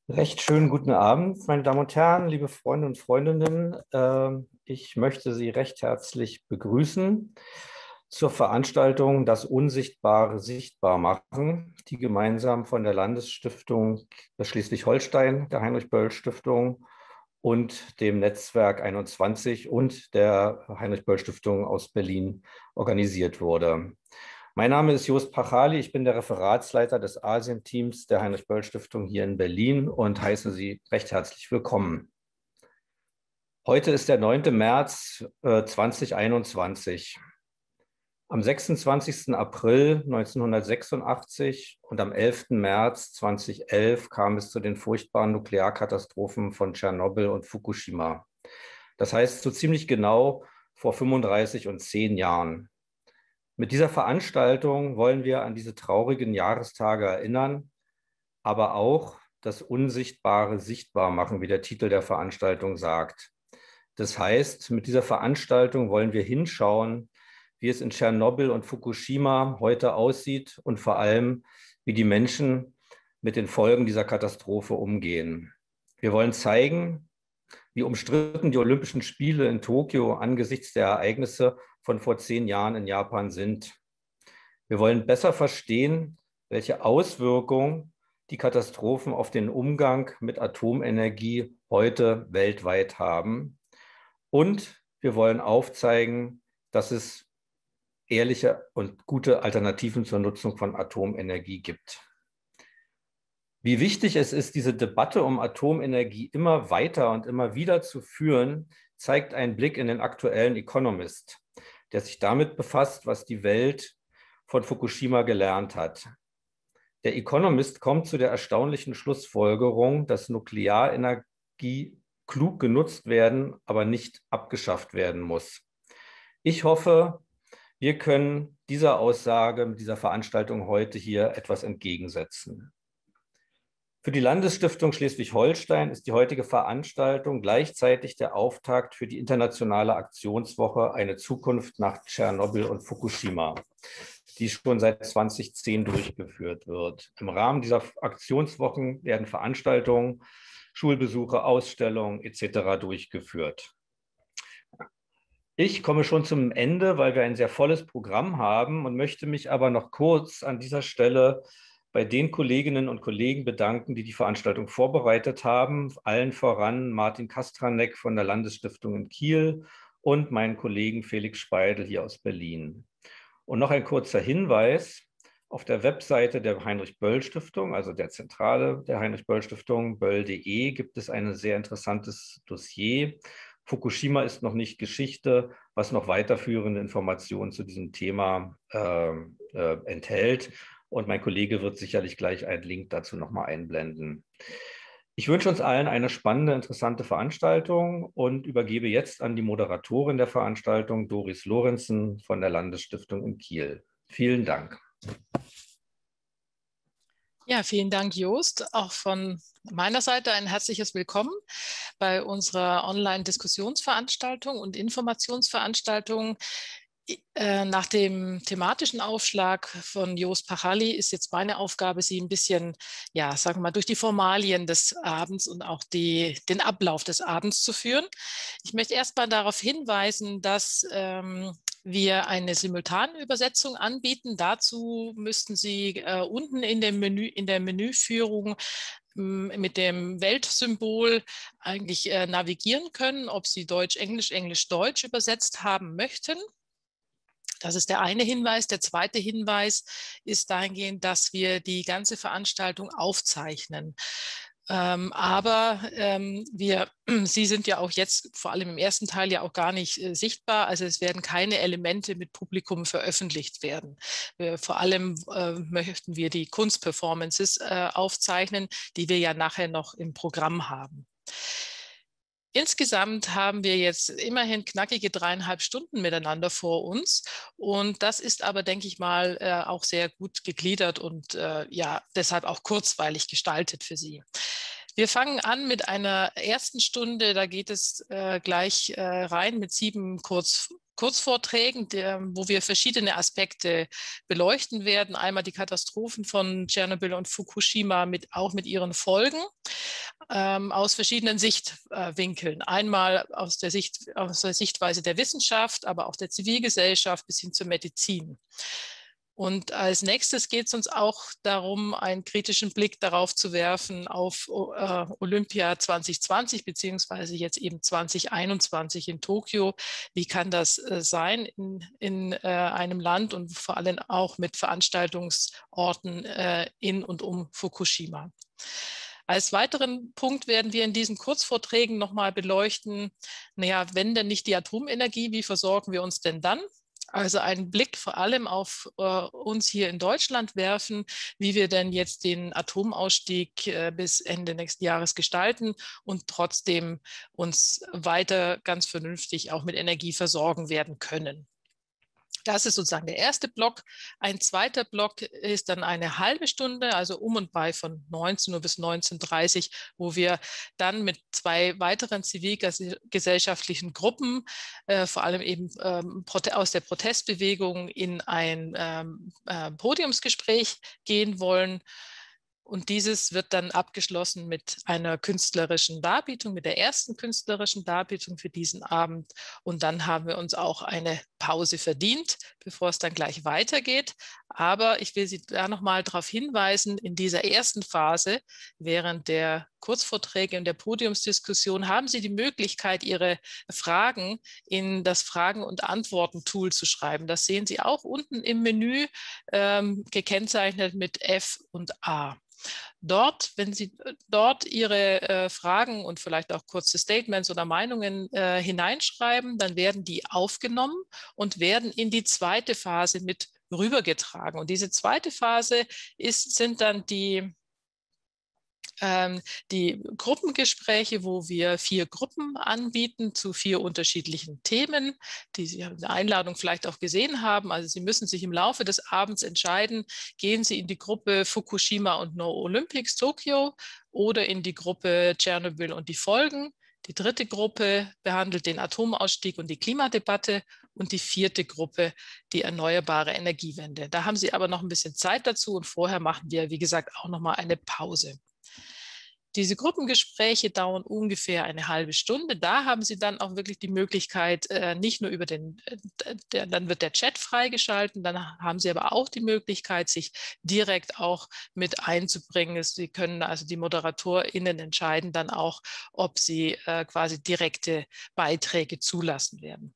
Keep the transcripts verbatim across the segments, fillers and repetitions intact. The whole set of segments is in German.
Recht schönen guten Abend, meine Damen und Herren, liebe Freunde und Freundinnen. Ähm, Ich möchte Sie recht herzlich begrüßen zur Veranstaltung Das Unsichtbare sichtbar machen, die gemeinsam von der Landesstiftung Schleswig-Holstein, der Heinrich-Böll-Stiftung und dem Netzwerk einundzwanzig und der Heinrich-Böll-Stiftung aus Berlin organisiert wurde. Mein Name ist Jost Pachali, ich bin der Referatsleiter des Asien-Teams der Heinrich-Böll-Stiftung hier in Berlin und heiße Sie recht herzlich willkommen. Heute ist der neunte März äh, zweitausendeinundzwanzig. Am sechsundzwanzigsten April neunzehnhundertsechsundachtzig und am elften März zweitausendelf kam es zu den furchtbaren Nuklearkatastrophen von Tschernobyl und Fukushima. Das heißt, so ziemlich genau vor fünfunddreißig und zehn Jahren. Mit dieser Veranstaltung wollen wir an diese traurigen Jahrestage erinnern, aber auch das Unsichtbare sichtbar machen, wie der Titel der Veranstaltung sagt. Das heißt, mit dieser Veranstaltung wollen wir hinschauen, wie es in Tschernobyl und Fukushima heute aussieht und vor allem, wie die Menschen mit den Folgen dieser Katastrophe umgehen. Wir wollen zeigen, wie umstritten die Olympischen Spiele in Tokio angesichts der Ereignisse von vor zehn Jahren in Japan sind. Wir wollen besser verstehen, welche Auswirkungen die Katastrophen auf den Umgang mit Atomenergie heute weltweit haben. Und wir wollen aufzeigen, dass es ehrliche und gute Alternativen zur Nutzung von Atomenergie gibt. Wie wichtig es ist, diese Debatte um Atomenergie immer weiter und immer wieder zu führen, zeigt ein Blick in den aktuellen Economist, der sich damit befasst, was die Welt von Fukushima gelernt hat. Der Economist kommt zu der erstaunlichen Schlussfolgerung, dass Nuklearenergie klug genutzt werden, aber nicht abgeschafft werden muss. Ich hoffe, wir können dieser Aussage mit dieser Veranstaltung heute hier etwas entgegensetzen. Für die Landesstiftung Schleswig-Holstein ist die heutige Veranstaltung gleichzeitig der Auftakt für die internationale Aktionswoche Eine Zukunft nach Tschernobyl und Fukushima, die schon seit zweitausendzehn durchgeführt wird. Im Rahmen dieser Aktionswochen werden Veranstaltungen, Schulbesuche, Ausstellungen et cetera durchgeführt. Ich komme schon zum Ende, weil wir ein sehr volles Programm haben und möchte mich aber noch kurz an dieser Stelle bei den Kolleginnen und Kollegen bedanken, die die Veranstaltung vorbereitet haben, allen voran Martin Kastranek von der Landesstiftung in Kiel und meinen Kollegen Felix Speidel hier aus Berlin. Und noch ein kurzer Hinweis: Auf der Webseite der Heinrich-Böll-Stiftung, also der Zentrale der Heinrich-Böll-Stiftung, böll punkt de, gibt es ein sehr interessantes Dossier. Fukushima ist noch nicht Geschichte, was noch weiterführende Informationen zu diesem Thema äh, äh, enthält. Und mein Kollege wird sicherlich gleich einen Link dazu nochmal einblenden. Ich wünsche uns allen eine spannende, interessante Veranstaltung und übergebe jetzt an die Moderatorin der Veranstaltung, Doris Lorenzen von der Landesstiftung in Kiel. Vielen Dank. Ja, vielen Dank, Jost. Auch von meiner Seite ein herzliches Willkommen bei unserer Online-Diskussionsveranstaltung und Informationsveranstaltung. Nach dem thematischen Aufschlag von Jost Pachali ist jetzt meine Aufgabe, Sie ein bisschen, ja, sagen wir mal, durch die Formalien des Abends und auch die, den Ablauf des Abends zu führen. Ich möchte erst mal darauf hinweisen, dass ähm, wir eine Simultanübersetzung anbieten. Dazu müssten Sie äh, unten in dem Menü, in der Menüführung mit dem Weltsymbol eigentlich äh, navigieren können, ob Sie Deutsch, Englisch, Englisch, Deutsch übersetzt haben möchten. Das ist der eine Hinweis. Der zweite Hinweis ist dahingehend, dass wir die ganze Veranstaltung aufzeichnen. Ähm, aber ähm, wir, Sie sind ja auch jetzt, vor allem im ersten Teil, ja auch gar nicht äh, sichtbar. Also es werden keine Elemente mit Publikum veröffentlicht werden. Wir, vor allem äh, möchten wir die Kunstperformances äh, aufzeichnen, die wir ja nachher noch im Programm haben. Insgesamt haben wir jetzt immerhin knackige dreieinhalb Stunden miteinander vor uns. Und das ist aber, denke ich mal, äh, auch sehr gut gegliedert und äh, ja, deshalb auch kurzweilig gestaltet für Sie. Wir fangen an mit einer ersten Stunde, da geht es äh, gleich äh, rein mit sieben Kurz Kurzvorträgen, der, wo wir verschiedene Aspekte beleuchten werden. Einmal die Katastrophen von Tschernobyl und Fukushima, mit, auch mit ihren Folgen. ähm, aus verschiedenen Sichtwinkeln. Einmal aus der, Sicht, aus der Sichtweise der Wissenschaft, aber auch der Zivilgesellschaft bis hin zur Medizin. Und als nächstes geht es uns auch darum, einen kritischen Blick darauf zu werfen auf äh, Olympia zwanzig zwanzig beziehungsweise jetzt eben zwanzig einundzwanzig in Tokio. Wie kann das äh, sein in, in äh, einem Land und vor allem auch mit Veranstaltungsorten äh, in und um Fukushima? Als weiteren Punkt werden wir in diesen Kurzvorträgen nochmal beleuchten, naja, wenn denn nicht die Atomenergie, wie versorgen wir uns denn dann? Also einen Blick vor allem auf äh, uns hier in Deutschland werfen, wie wir denn jetzt den Atomausstieg äh, bis Ende nächsten Jahres gestalten und trotzdem uns weiter ganz vernünftig auch mit Energie versorgen werden können. Das ist sozusagen der erste Block. Ein zweiter Block ist dann eine halbe Stunde, also um und bei von neunzehn Uhr bis neunzehn Uhr dreißig, wo wir dann mit zwei weiteren zivilgesellschaftlichen Gruppen, äh, vor allem eben ähm, aus der Protestbewegung, in ein ähm, äh, Podiumsgespräch gehen wollen. Und dieses wird dann abgeschlossen mit einer künstlerischen Darbietung, mit der ersten künstlerischen Darbietung für diesen Abend. Und dann haben wir uns auch eine Pause verdient, bevor es dann gleich weitergeht. Aber ich will Sie da nochmal darauf hinweisen, in dieser ersten Phase, während der Kurzvorträge und der Podiumsdiskussion, haben Sie die Möglichkeit, Ihre Fragen in das Fragen- und Antworten-Tool zu schreiben. Das sehen Sie auch unten im Menü, ähm, gekennzeichnet mit F und A. Dort, wenn Sie dort Ihre äh, Fragen und vielleicht auch kurze Statements oder Meinungen äh, hineinschreiben, dann werden die aufgenommen und werden in die zweite Phase mit rübergetragen. Und diese zweite Phase ist, sind dann die Ähm, die Gruppengespräche, wo wir vier Gruppen anbieten zu vier unterschiedlichen Themen, die Sie in der Einladung vielleicht auch gesehen haben. Also Sie müssen sich im Laufe des Abends entscheiden, gehen Sie in die Gruppe Fukushima und No Olympics Tokio oder in die Gruppe Tschernobyl und die Folgen. Die dritte Gruppe behandelt den Atomausstieg und die Klimadebatte und die vierte Gruppe die erneuerbare Energiewende. Da haben Sie aber noch ein bisschen Zeit dazu und vorher machen wir, wie gesagt, auch noch mal eine Pause. Diese Gruppengespräche dauern ungefähr eine halbe Stunde. Da haben Sie dann auch wirklich die Möglichkeit, nicht nur über den, der, dann wird der Chat freigeschalten, dann haben Sie aber auch die Möglichkeit, sich direkt auch mit einzubringen. Sie können also die ModeratorInnen entscheiden dann auch, ob sie quasi direkte Beiträge zulassen werden.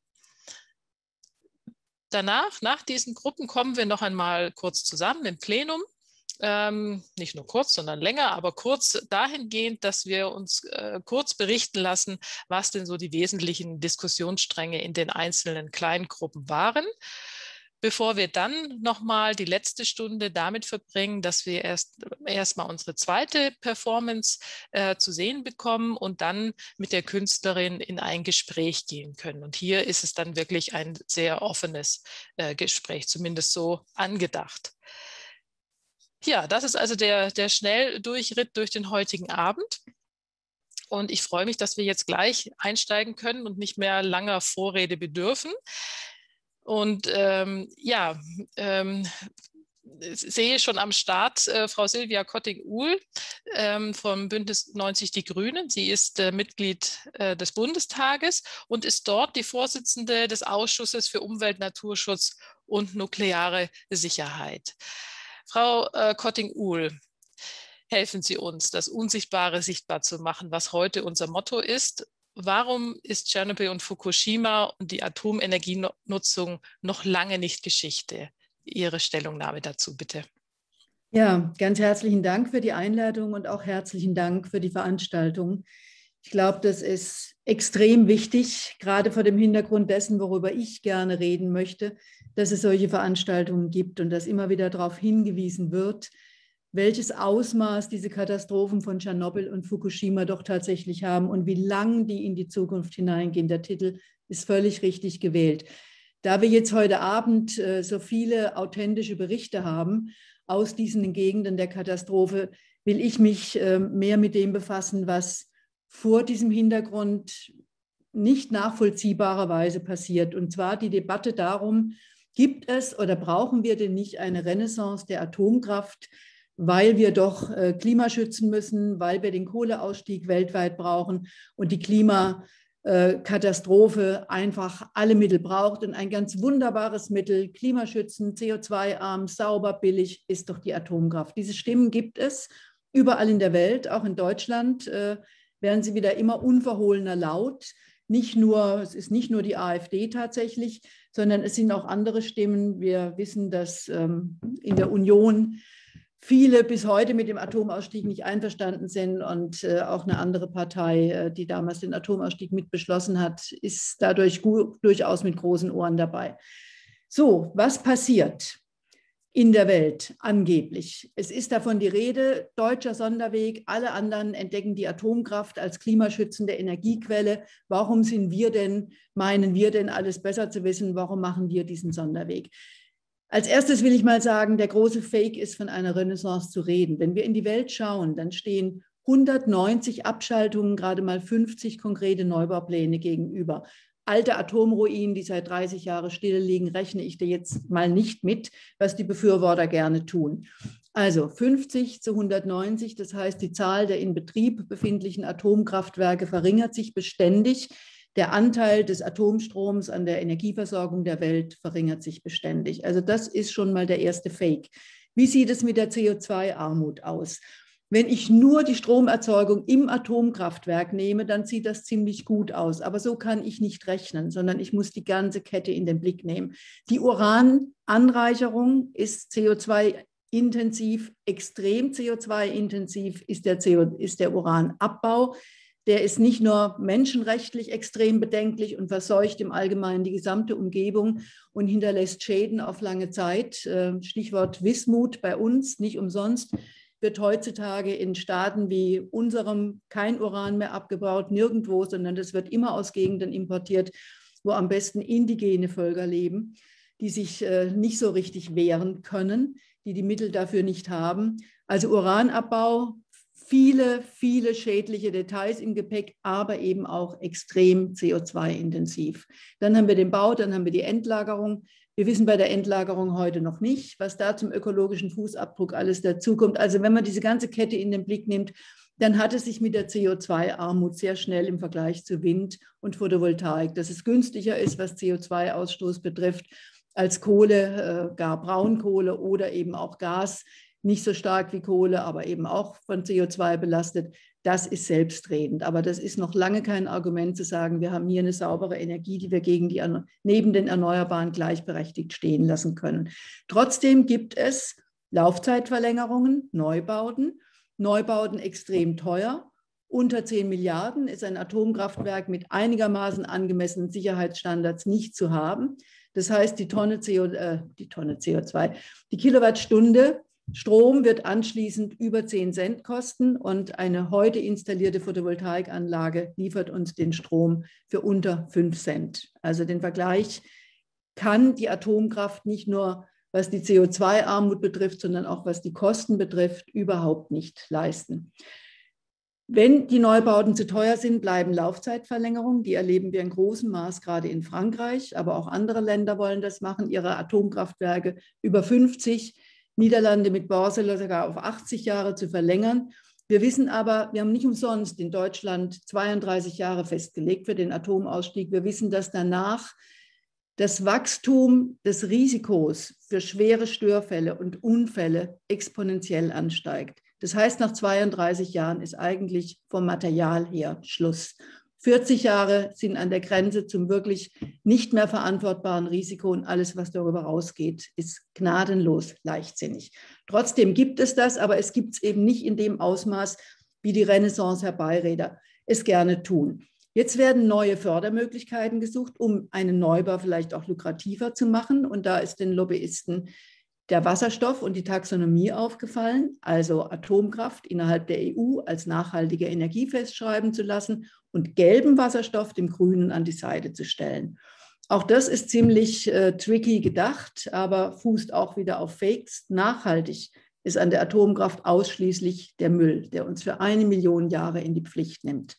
Danach, nach diesen Gruppen, kommen wir noch einmal kurz zusammen im Plenum. Ähm, nicht nur kurz, sondern länger, aber kurz dahingehend, dass wir uns äh, kurz berichten lassen, was denn so die wesentlichen Diskussionsstränge in den einzelnen Kleingruppen waren, bevor wir dann nochmal die letzte Stunde damit verbringen, dass wir erst erstmal unsere zweite Performance äh, zu sehen bekommen und dann mit der Künstlerin in ein Gespräch gehen können. Und hier ist es dann wirklich ein sehr offenes äh, Gespräch, zumindest so angedacht. Ja, das ist also der, der Schnelldurchritt durch den heutigen Abend. Und ich freue mich, dass wir jetzt gleich einsteigen können und nicht mehr langer Vorrede bedürfen. Und ähm, ja, ähm, ich sehe schon am Start äh, Frau Silvia Kotting-Uhl ähm, vom Bündnis neunzig Die Grünen. Sie ist äh, Mitglied äh, des Bundestages und ist dort die Vorsitzende des Ausschusses für Umwelt, Naturschutz und nukleare Sicherheit. Frau äh, Kotting-Uhl, helfen Sie uns, das Unsichtbare sichtbar zu machen, was heute unser Motto ist. Warum ist Tschernobyl und Fukushima und die Atomenergienutzung noch lange nicht Geschichte? Ihre Stellungnahme dazu, bitte. Ja, ganz herzlichen Dank für die Einladung und auch herzlichen Dank für die Veranstaltung. Ich glaube, das ist extrem wichtig, gerade vor dem Hintergrund dessen, worüber ich gerne reden möchte, dass es solche Veranstaltungen gibt und dass immer wieder darauf hingewiesen wird, welches Ausmaß diese Katastrophen von Tschernobyl und Fukushima doch tatsächlich haben und wie lang die in die Zukunft hineingehen. Der Titel ist völlig richtig gewählt. Da wir jetzt heute Abend äh, so viele authentische Berichte haben aus diesen Gegenden der Katastrophe, will ich mich äh, mehr mit dem befassen, was vor diesem Hintergrund nicht nachvollziehbarerweise passiert. Und zwar die Debatte darum, gibt es oder brauchen wir denn nicht eine Renaissance der Atomkraft? weil wir doch äh, Klima schützen müssen, weil wir den Kohleausstieg weltweit brauchen und die Klimakatastrophe einfach alle Mittel braucht. Und ein ganz wunderbares Mittel, klimaschützend, C O zwei arm, sauber, billig, ist doch die Atomkraft. Diese Stimmen gibt es überall in der Welt, auch in Deutschland äh, werden sie wieder immer unverhohlener laut. Nicht nur, es ist nicht nur die AfD tatsächlich, sondern es sind auch andere Stimmen. Wir wissen, dass ähm, in der Union viele bis heute mit dem Atomausstieg nicht einverstanden sind und äh, auch eine andere Partei, äh, die damals den Atomausstieg mit beschlossen hat, ist dadurch gut, durchaus mit großen Ohren dabei. So, was passiert in der Welt angeblich? Es ist davon die Rede, deutscher Sonderweg, alle anderen entdecken die Atomkraft als klimaschützende Energiequelle. Warum sind wir denn, meinen wir denn alles besser zu wissen? Warum machen wir diesen Sonderweg? Als erstes will ich mal sagen, der große Fake ist, von einer Renaissance zu reden. Wenn wir in die Welt schauen, dann stehen hundertneunzig Abschaltungen, gerade mal fünfzig konkrete Neubaupläne gegenüber. Alte Atomruinen, die seit dreißig Jahren still liegen, rechne ich da jetzt mal nicht mit, was die Befürworter gerne tun. Also fünfzig zu hundertneunzig, das heißt, die Zahl der in Betrieb befindlichen Atomkraftwerke verringert sich beständig. Der Anteil des Atomstroms an der Energieversorgung der Welt verringert sich beständig. Also das ist schon mal der erste Fake. Wie sieht es mit der C O zwei armut aus? Wenn ich nur die Stromerzeugung im Atomkraftwerk nehme, dann sieht das ziemlich gut aus. Aber so kann ich nicht rechnen, sondern ich muss die ganze Kette in den Blick nehmen. Die Urananreicherung ist C O zwei intensiv, extrem C O zwei intensiv ist der, C O, ist der Uranabbau. Der ist nicht nur menschenrechtlich extrem bedenklich und verseucht im Allgemeinen die gesamte Umgebung und hinterlässt Schäden auf lange Zeit. Stichwort Wismut bei uns, nicht umsonst wird heutzutage in Staaten wie unserem kein Uran mehr abgebaut, nirgendwo, sondern das wird immer aus Gegenden importiert, wo am besten indigene Völker leben, die sich nicht so richtig wehren können, die die Mittel dafür nicht haben. Also Uranabbau, viele, viele schädliche Details im Gepäck, aber eben auch extrem C O zwei intensiv. Dann haben wir den Bau, dann haben wir die Endlagerung. Wir wissen bei der Endlagerung heute noch nicht, was da zum ökologischen Fußabdruck alles dazukommt. Also wenn man diese ganze Kette in den Blick nimmt, dann hat es sich mit der C O zwei armut sehr schnell im Vergleich zu Wind und Photovoltaik, dass es günstiger ist, was C O zwei Ausstoß betrifft, als Kohle, äh, gar Braunkohle oder eben auch Gas. Nicht so stark wie Kohle, aber eben auch von C O zwei belastet. Das ist selbstredend. Aber das ist noch lange kein Argument zu sagen, wir haben hier eine saubere Energie, die wir gegen die, neben den Erneuerbaren gleichberechtigt stehen lassen können. Trotzdem gibt es Laufzeitverlängerungen, Neubauten. Neubauten extrem teuer. Unter zehn Milliarden ist ein Atomkraftwerk mit einigermaßen angemessenen Sicherheitsstandards nicht zu haben. Das heißt, die Tonne, C O, äh, die Tonne C O zwei, die Kilowattstunde Strom wird anschließend über zehn Cent kosten und eine heute installierte Photovoltaikanlage liefert uns den Strom für unter fünf Cent. Also den Vergleich kann die Atomkraft nicht nur, was die C O zwei armut betrifft, sondern auch was die Kosten betrifft, überhaupt nicht leisten. Wenn die Neubauten zu teuer sind, bleiben Laufzeitverlängerungen. Die erleben wir in großem Maß gerade in Frankreich, aber auch andere Länder wollen das machen, ihre Atomkraftwerke über fünfzig, Niederlande mit Borsele sogar auf achtzig Jahre zu verlängern. Wir wissen aber, wir haben nicht umsonst in Deutschland zweiunddreißig Jahre festgelegt für den Atomausstieg. Wir wissen, dass danach das Wachstum des Risikos für schwere Störfälle und Unfälle exponentiell ansteigt. Das heißt, nach zweiunddreißig Jahren ist eigentlich vom Material her Schluss. vierzig Jahre sind an der Grenze zum wirklich nicht mehr verantwortbaren Risiko und alles, was darüber rausgeht, ist gnadenlos leichtsinnig. Trotzdem gibt es das, aber es gibt es eben nicht in dem Ausmaß, wie die Renaissance-Herbeiräder es gerne tun. Jetzt werden neue Fördermöglichkeiten gesucht, um einen Neubau vielleicht auch lukrativer zu machen. Und da ist den Lobbyisten der Wasserstoff und die Taxonomie aufgefallen, also Atomkraft innerhalb der E U als nachhaltige Energie festschreiben zu lassen und gelben Wasserstoff dem grünen an die Seite zu stellen. Auch das ist ziemlich äh, tricky gedacht, aber fußt auch wieder auf Fakes. Nachhaltig ist an der Atomkraft ausschließlich der Müll, der uns für eine Million Jahre in die Pflicht nimmt.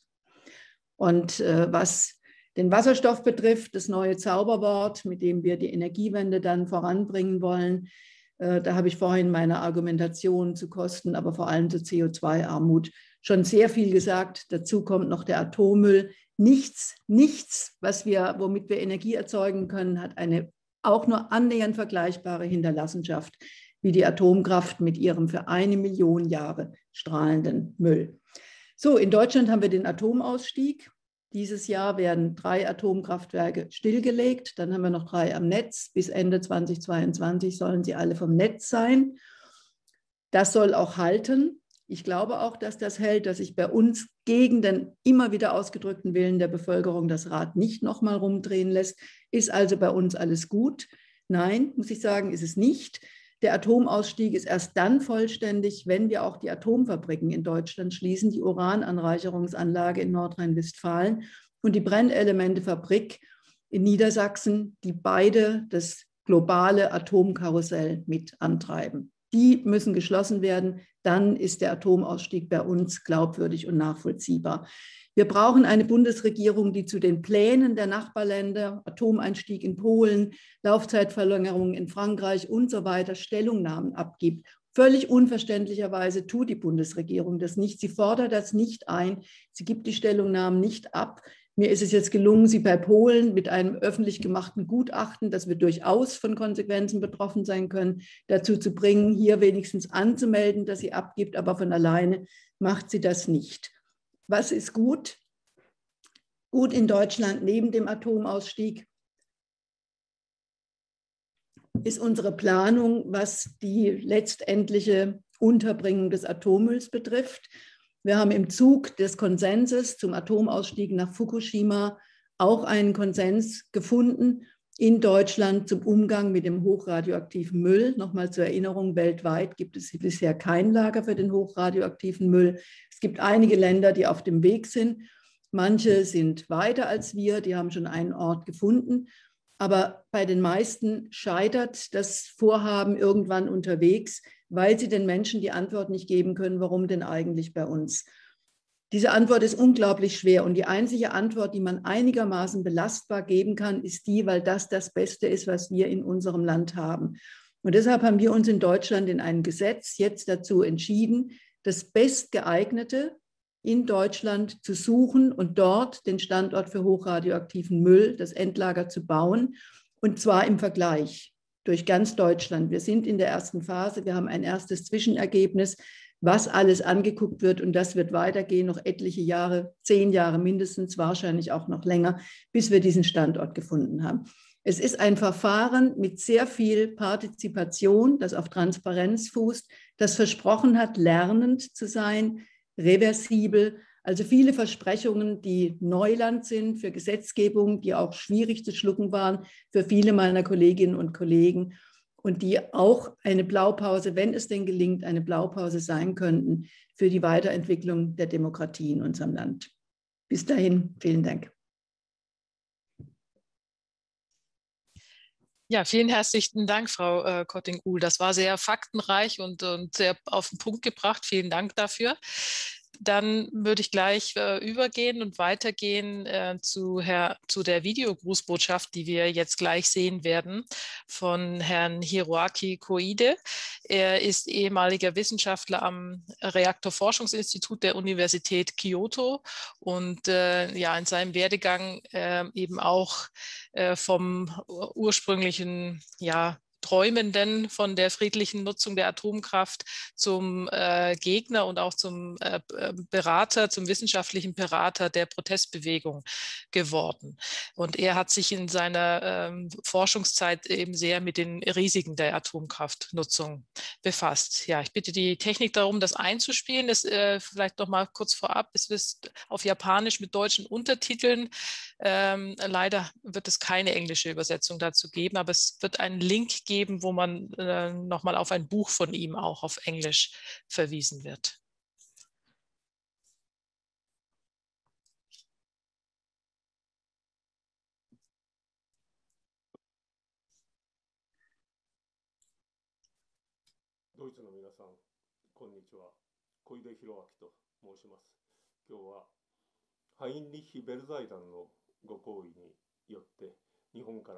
Und äh, was den Wasserstoff betrifft, das neue Zauberwort, mit dem wir die Energiewende dann voranbringen wollen, Da habe ich vorhin meine Argumentation zu Kosten, aber vor allem zu C O zwei Armut schon sehr viel gesagt. Dazu kommt noch der Atommüll. Nichts, nichts, was wir, womit wir Energie erzeugen können, hat eine auch nur annähernd vergleichbare Hinterlassenschaft wie die Atomkraft mit ihrem für eine Million Jahre strahlenden Müll. So, in Deutschland haben wir den Atomausstieg. Dieses Jahr werden drei Atomkraftwerke stillgelegt. Dann haben wir noch drei am Netz. Bis Ende zweitausendzweiundzwanzig sollen sie alle vom Netz sein. Das soll auch halten. Ich glaube auch, dass das hält, dass sich bei uns gegen den immer wieder ausgedrückten Willen der Bevölkerung das Rad nicht nochmal rumdrehen lässt. Ist also bei uns alles gut? Nein, muss ich sagen, ist es nicht. Der Atomausstieg ist erst dann vollständig, wenn wir auch die Atomfabriken in Deutschland schließen, die Urananreicherungsanlage in Nordrhein-Westfalen und die Brennelementefabrik in Niedersachsen, die beide das globale Atomkarussell mit antreiben. Die müssen geschlossen werden, dann ist der Atomausstieg bei uns glaubwürdig und nachvollziehbar. Wir brauchen eine Bundesregierung, die zu den Plänen der Nachbarländer, Atomeinstieg in Polen, Laufzeitverlängerung in Frankreich und so weiter, Stellungnahmen abgibt. Völlig unverständlicherweise tut die Bundesregierung das nicht. Sie fordert das nicht ein. Sie gibt die Stellungnahmen nicht ab. Mir ist es jetzt gelungen, sie bei Polen mit einem öffentlich gemachten Gutachten, das wir durchaus von Konsequenzen betroffen sein können, dazu zu bringen, hier wenigstens anzumelden, dass sie abgibt, aber von alleine macht sie das nicht. Was ist gut? Gut in Deutschland neben dem Atomausstieg ist unsere Planung, was die letztendliche Unterbringung des Atommülls betrifft. Wir haben im Zug des Konsenses zum Atomausstieg nach Fukushima auch einen Konsens gefunden in Deutschland zum Umgang mit dem hochradioaktiven Müll. Nochmal zur Erinnerung, weltweit gibt es bisher kein Lager für den hochradioaktiven Müll. Es gibt einige Länder, die auf dem Weg sind. Manche sind weiter als wir, die haben schon einen Ort gefunden. Aber bei den meisten scheitert das Vorhaben irgendwann unterwegs, weil sie den Menschen die Antwort nicht geben können, warum denn eigentlich bei uns. Diese Antwort ist unglaublich schwer und die einzige Antwort, die man einigermaßen belastbar geben kann, ist die, weil das das Beste ist, was wir in unserem Land haben. Und deshalb haben wir uns in Deutschland in einem Gesetz jetzt dazu entschieden, das Bestgeeignete in Deutschland zu suchen und dort den Standort für hochradioaktiven Müll, das Endlager zu bauen, und zwar im Vergleich durch ganz Deutschland. Wir sind in der ersten Phase, wir haben ein erstes Zwischenergebnis, was alles angeguckt wird, und das wird weitergehen, noch etliche Jahre, zehn Jahre mindestens, wahrscheinlich auch noch länger, bis wir diesen Standort gefunden haben. Es ist ein Verfahren mit sehr viel Partizipation, das auf Transparenz fußt, das versprochen hat, lernend zu sein, reversibel, also viele Versprechungen, die Neuland sind für Gesetzgebung, die auch schwierig zu schlucken waren für viele meiner Kolleginnen und Kollegen und die auch eine Blaupause, wenn es denn gelingt, eine Blaupause sein könnten für die Weiterentwicklung der Demokratie in unserem Land. Bis dahin, vielen Dank. Ja, vielen herzlichen Dank, Frau äh, Kotting-Uhl. Das war sehr faktenreich und, und sehr auf den Punkt gebracht. Vielen Dank dafür. Dann würde ich gleich äh, übergehen und weitergehen äh, zu, Herr, zu der Videogrußbotschaft, die wir jetzt gleich sehen werden, von Herrn Hiroaki Koide. Er ist ehemaliger Wissenschaftler am Reaktorforschungsinstitut der Universität Kyoto und äh, ja, in seinem Werdegang äh, eben auch äh, vom ursprünglichen, ja, Träumenden von der friedlichen Nutzung der Atomkraft zum äh, Gegner und auch zum äh, Berater, zum wissenschaftlichen Berater der Protestbewegung geworden. Und er hat sich in seiner ähm, Forschungszeit eben sehr mit den Risiken der Atomkraftnutzung befasst. Ja, ich bitte die Technik darum, das einzuspielen. Das äh, vielleicht noch mal kurz vorab. Es ist auf Japanisch mit deutschen Untertiteln. Ähm, leider wird es keine englische Übersetzung dazu geben, aber es wird einen Link geben, wo man äh, nochmal auf ein Buch von ihm auch auf Englisch verwiesen wird. Deutscheの皆さん、こんにちは。小出弘明と申します。今日はハインリッヒ・ベルザイ団のご厚意によって日本から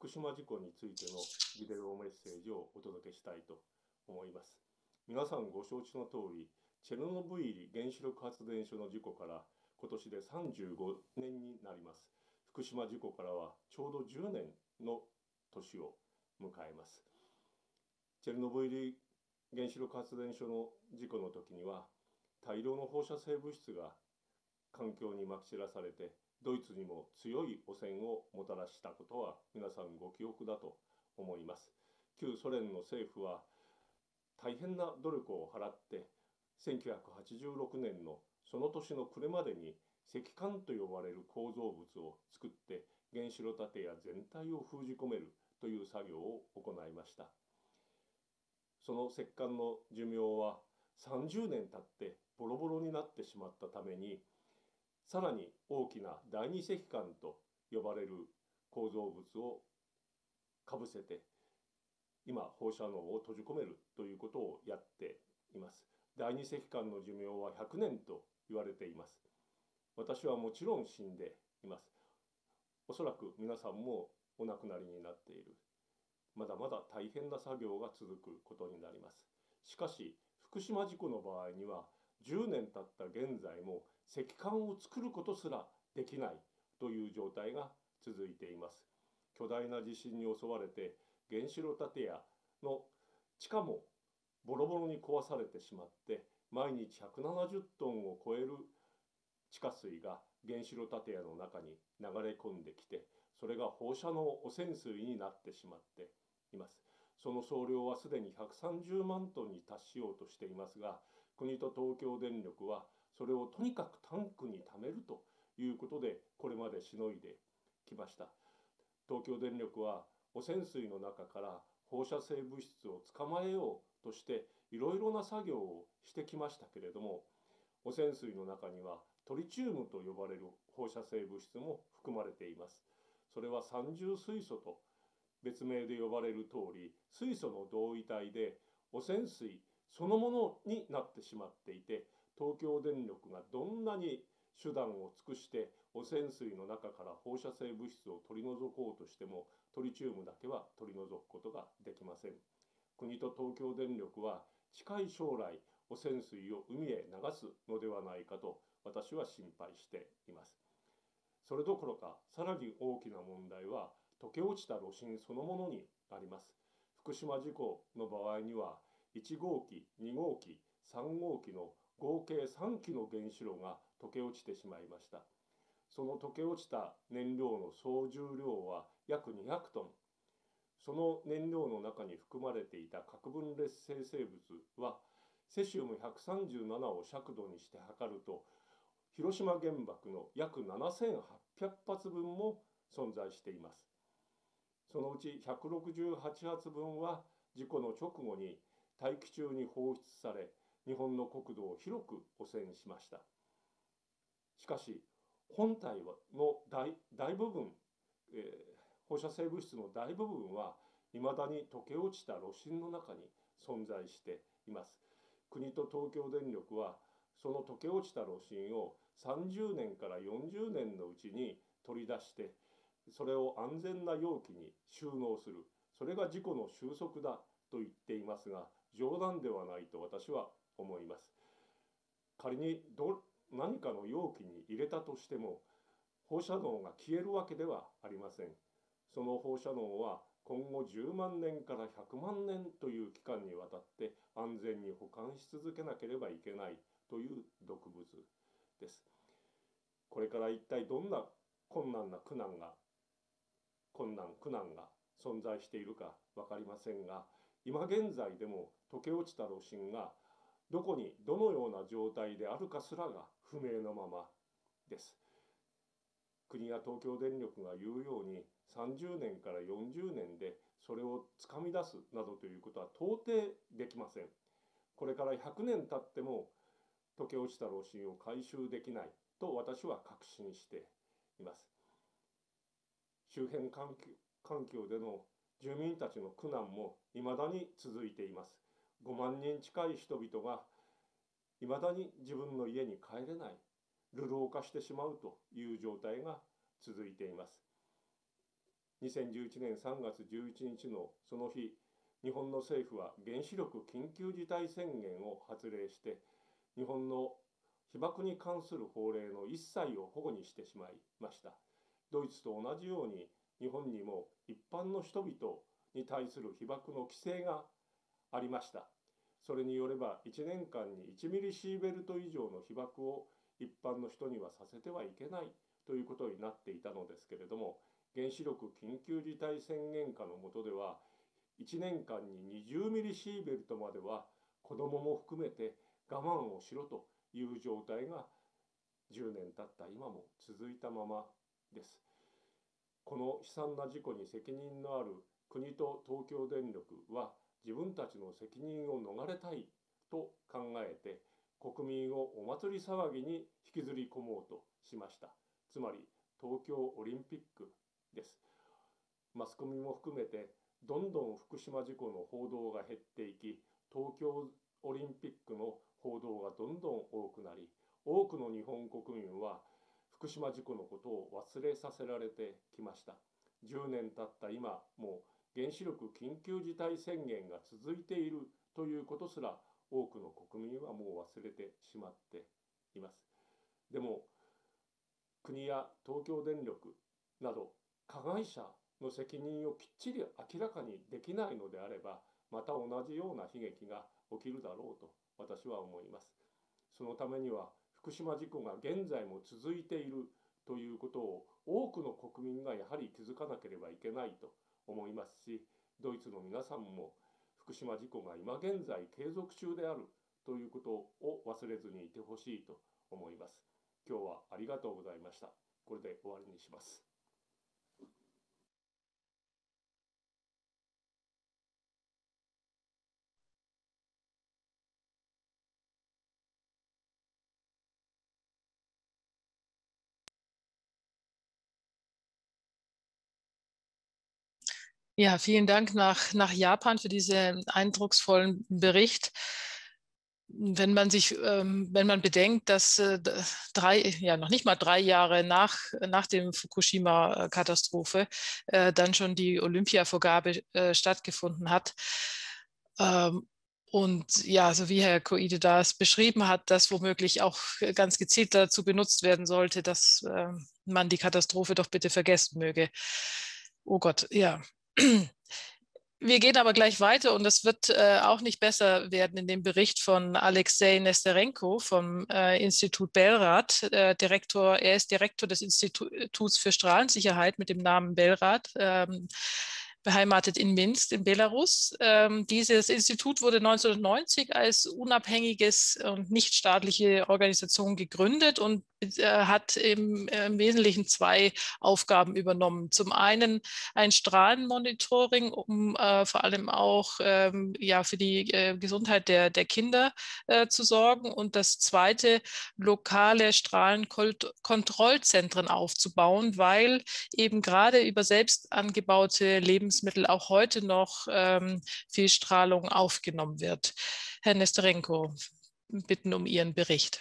福島事故についてのビデオメッセージをお届けしたいと思います。皆さんご承知の通り、チェルノブイリ原子力発電所の事故から今年でさんじゅうごねんになります。福島事故からはちょうどじゅうねんの年を迎えます。チェルノブイリ原子力発電所の事故の時には、大量の放射性物質が環境にまき散らされて、ドイツにも強い汚染をもたらしたことは皆さんご記憶だと思います。旧ソ連の政府は大変な努力を払ってせんきゅうひゃくはちじゅうろくねんのその年の暮れまでに石棺と呼ばれる構造物を作って原子炉建屋全体を封じ込めるという作業を行いました。その石棺の寿命はさんじゅうねん経ってボロボロになってしまったために、さらに大きな第二石棺と呼ばれる構造物をかぶせて今放射能を閉じ込めるということをやっています。第二石棺の寿命はひゃくねんと言われています。私はもちろん死んでいます。おそらく皆さんもお亡くなりになっている。まだまだ大変な作業が続くことになります。しかし福島事故の場合にはじゅうねん経った現在も石棺を作ることすらできないという状態が続いています。巨大な地震に襲われて原子炉建屋の地下もボロボロに壊されてしまって、毎日ひゃくななじゅっトンを超える地下水が原子炉建屋の中に流れ込んできて、それが放射能汚染水になってしまっています。その総量はすでにひゃくさんじゅうまんトンに達しようとしていますが、国と東京電力はそれをとにかくタンクに貯めるということでこれまでしのいできました。東京電力は汚染水の中から放射性物質を捕まえようとしていろいろな作業をしてきましたけれども、汚染水の中にはトリチウムと呼ばれる放射性物質も含まれています。それは三重水素と別名で呼ばれる通り、水素の同位体で汚染水そのものになってしまっていて、東京電力がどんなに手段を尽くして汚染水の中から放射性物質を取り除こうとしても、トリチウムだけは取り除くことができません。国と東京電力は近い将来汚染水を海へ流すのではないかと私は心配しています。それどころかさらに大きな問題は溶け落ちた炉心そのものにあります。福島事故の場合にはいち号機、に号機、さん号機の合計さんきの原子炉が溶け落ちてしまいました。その溶け落ちた燃料の総重量は約にひゃくトン。その燃料の中に含まれていた核分裂生成物はセシウムひゃくさんじゅうななを尺度にして測ると、広島原爆の約ななせんはっぴゃくはつぶんも存在しています。そのうちひゃくろくじゅうはちはつぶんは事故の直後に大気中に放出され、日本の国土を広く汚染しました。しかし本体の 大, 大部分、えー、放射性物質の大部分はいまだに溶け落ちた炉心の中に存在しています。国と東京電力はその溶け落ちた炉心をさんじゅうねんからよんじゅうねんのうちに取り出して、それを安全な容器に収納する、それが事故の収束だと言っていますが、冗談ではないと私は思います。仮にど何かの容器に入れたとしても放射能が消えるわけではありません。その放射能は今後じゅうまんねんからひゃくまんねんという期間にわたって安全に保管し続けなければいけないという毒物です。これから一体どんな困難な苦難が困難苦難が存在しているか分かりませんが、今現在でも溶け落ちた炉心がどこにどのような状態であるかすらが不明のままです。国や東京電力が言うようにさんじゅうねんからよんじゅうねんでそれをつかみ出すなどということは到底できません。これからひゃくねん経っても溶け落ちた炉心を回収できないと私は確信しています。周辺環境、環境での住民たちの苦難もいまだに続いています。ごまんにん近い人々がいまだに自分の家に帰れない、流浪化してしまうという状態が続いています。 にせんじゅういちねんさんがつじゅういちにちのその日、日本の政府は原子力緊急事態宣言を発令して、日本の被爆に関する法令の一切を保護にしてしまいました。ドイツと同じように、日本にも一般の人々に対する被爆の規制がありました。それによれば、いちねんかんにいちミリシーベルト以上の被爆を一般の人にはさせてはいけないということになっていたのですけれども、原子力緊急事態宣言下の下では、いちねんかんににじゅうミリシーベルトまでは子どもも含めて我慢をしろという状態がじゅうねん経った今も続いたままです。この悲惨な事故に責任のある国と東京電力は、自分たちの責任を逃れたいと考えて、国民をお祭り騒ぎに引きずり込もうとしました。つまり東京オリンピックです。マスコミも含めてどんどん福島事故の報道が減っていき、東京オリンピックの報道がどんどん多くなり、多くの日本国民は福島事故のことを忘れさせられてきました。じゅうねん経った今も原子力緊急事態宣言が続いているということすら、多くの国民はもう忘れてしまっています。でも国や東京電力など加害者の責任をきっちり明らかにできないのであれば、また同じような悲劇が起きるだろうと私は思います。そのためには福島事故が現在も続いているということを多くの国民がやはり気づかなければいけないと思いますし、ドイツの皆さんも福島事故が今現在継続中であるということを忘れずにいてほしいと思います。今日はありがとうございました。これで終わりにします。 Ja, vielen Dank nach, nach Japan für diesen eindrucksvollen Bericht. Wenn man sich, ähm, wenn man bedenkt, dass äh, drei, ja noch nicht mal drei Jahre nach, nach dem Fukushima-Katastrophe äh, dann schon die Olympiavergabe äh, stattgefunden hat. Ähm, und ja, so wie Herr Koide das beschrieben hat, dass womöglich auch ganz gezielt dazu benutzt werden sollte, dass äh, man die Katastrophe doch bitte vergessen möge. Oh Gott, ja. Wir gehen aber gleich weiter und es wird äh, auch nicht besser werden in dem Bericht von Alexei Nesterenko vom äh, Institut Belrad. Äh, Direktor, er ist Direktor des Instituts für Strahlensicherheit mit dem Namen Belrad, ähm, beheimatet in Minsk in Belarus. Ähm, dieses Institut wurde neunzehnhundertneunzig als unabhängiges und nichtstaatliche Organisation gegründet und äh, hat im, äh, im Wesentlichen zwei Aufgaben übernommen. Zum einen ein Strahlenmonitoring, um äh, vor allem auch ähm, ja, für die äh, Gesundheit der, der Kinder äh, zu sorgen, und das zweite, lokale Strahlenkontrollzentren aufzubauen, weil eben gerade über selbst angebaute Lebensmittel auch heute noch ähm, viel Strahlung aufgenommen wird. Herr Nesterenko, bitten um Ihren Bericht.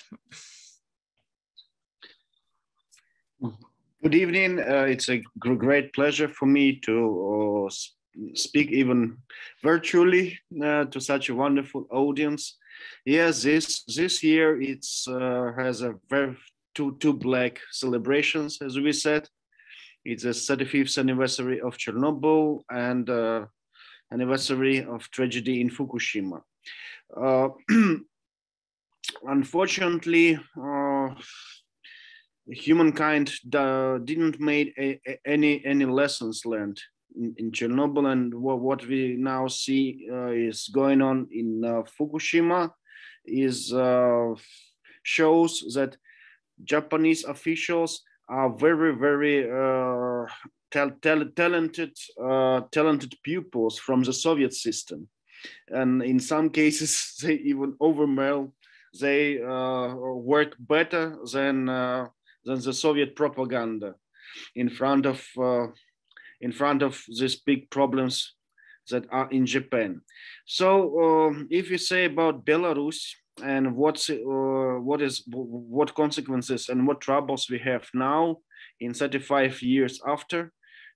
Good evening. Uh, it's a great pleasure for me to uh, speak even virtually uh, to such a wonderful audience. Yes, this this year it's uh, has a very two two black celebrations, as we said. It's the thirty-fifth anniversary of Chernobyl and uh, anniversary of tragedy in Fukushima. Uh, unfortunately, uh, humankind uh, didn't make a, a, any any lessons learned in, in Chernobyl, and what, what we now see uh, is going on in uh, Fukushima is uh, shows that Japanese officials are very very uh, tal tal talented uh, talented pupils from the Soviet system, and in some cases they even overmail. They uh, work better than uh, than the Soviet propaganda in front of uh, in front of these big problems that are in Japan. So uh, if you say about Belarus and what's uh, what is what consequences and what troubles we have now in thirty-five years after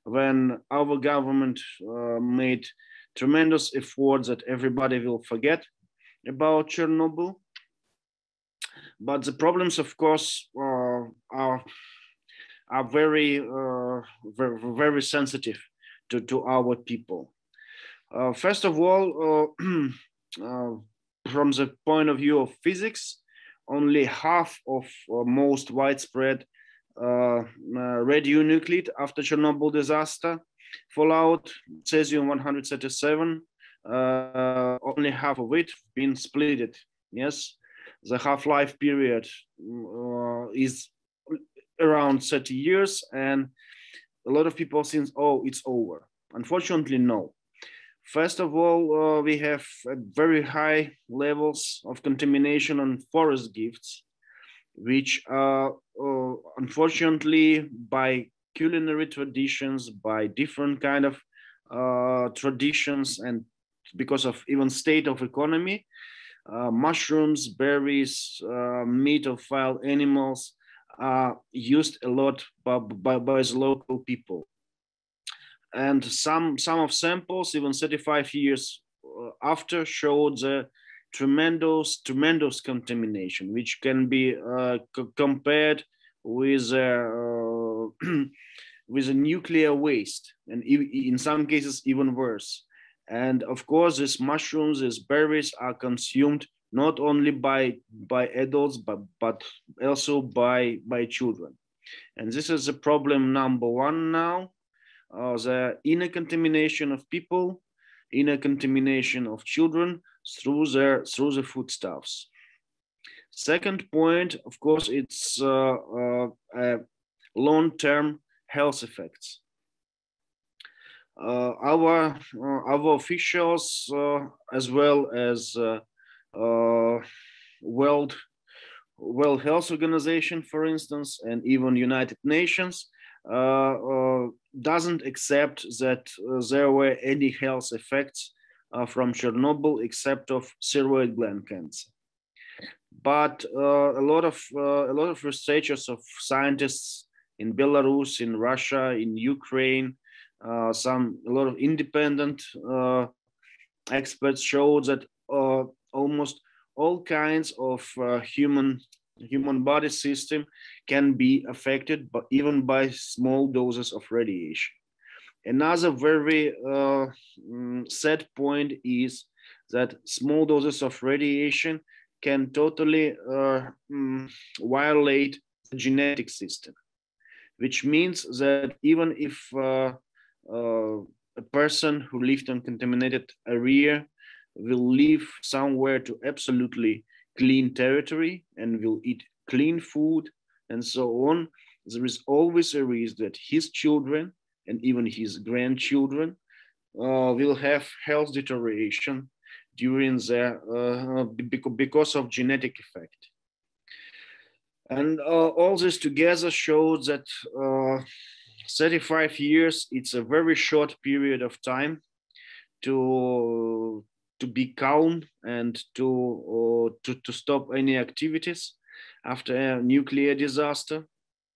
when our government uh, made tremendous efforts that everybody will forget about Chernobyl. But the problems, of course, uh, are, are very, uh, very, very sensitive to, to our people. Uh, first of all, uh, uh, from the point of view of physics, only half of uh, most widespread uh, uh, radionuclide after Chernobyl disaster fallout, cesium one thirty-seven, uh, only half of it been splitted. Yes, the half-life period uh, is around thirty years, and a lot of people think, oh, it's over. Unfortunately, no. First of all, uh, we have uh, very high levels of contamination on forest gifts, which are uh, unfortunately by culinary traditions, by different kind of uh, traditions, and because of even state of economy, uh, mushrooms, berries, uh, meat of wild animals are used a lot by, by, by the local people. And some, some of samples, even thirty-five years after, showed the tremendous, tremendous contamination, which can be uh, compared with uh, with a nuclear waste, and in some cases even worse. And of course, these mushrooms, these berries are consumed not only by by adults, but but also by by children. And this is the problem number one now. Uh, the inner contamination of people, inner contamination of children through their through the foodstuffs. Second point, of course, it's uh, uh, uh, long-term health effects. Uh, our uh, our officials, uh, as well as uh, uh, World World Health Organization, for instance, and even United Nations, uh, uh, doesn't accept that uh, there were any health effects uh, from Chernobyl except of thyroid gland cancer. But uh, a lot of uh, a lot of researchers, of scientists in Belarus, in Russia, in Ukraine, uh, some a lot of independent uh, experts showed that uh, almost all kinds of uh, human human body system can be affected, but even by small doses of radiation. Another very uh, sad point is that small doses of radiation can totally uh, um, violate the genetic system, which means that even if uh, uh, a person who lived in contaminated area will live somewhere to absolutely clean territory and will eat clean food and so on, there is always a risk that his children and even his grandchildren uh, will have health deterioration during their uh, because of genetic effect. And uh, all this together shows that uh, thirty-five years, it's a very short period of time to to be calm and to, uh, to, to stop any activities after a nuclear disaster.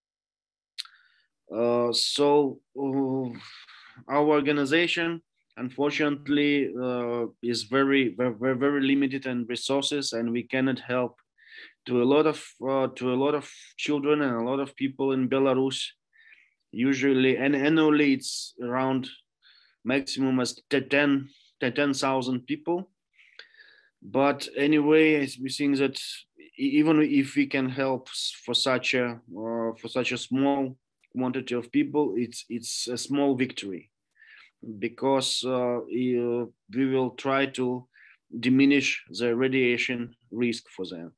Uh, so uh, our organization, unfortunately, uh, is very, very, very limited in resources, and we cannot help to a lot of uh, to a lot of children and a lot of people in Belarus. Usually, and annually, it's around maximum as ten thousand people. But anyway, we think that even if we can help for such a uh, for such a small quantity of people, it's it's a small victory, because uh, we will try to diminish the radiation risk for them.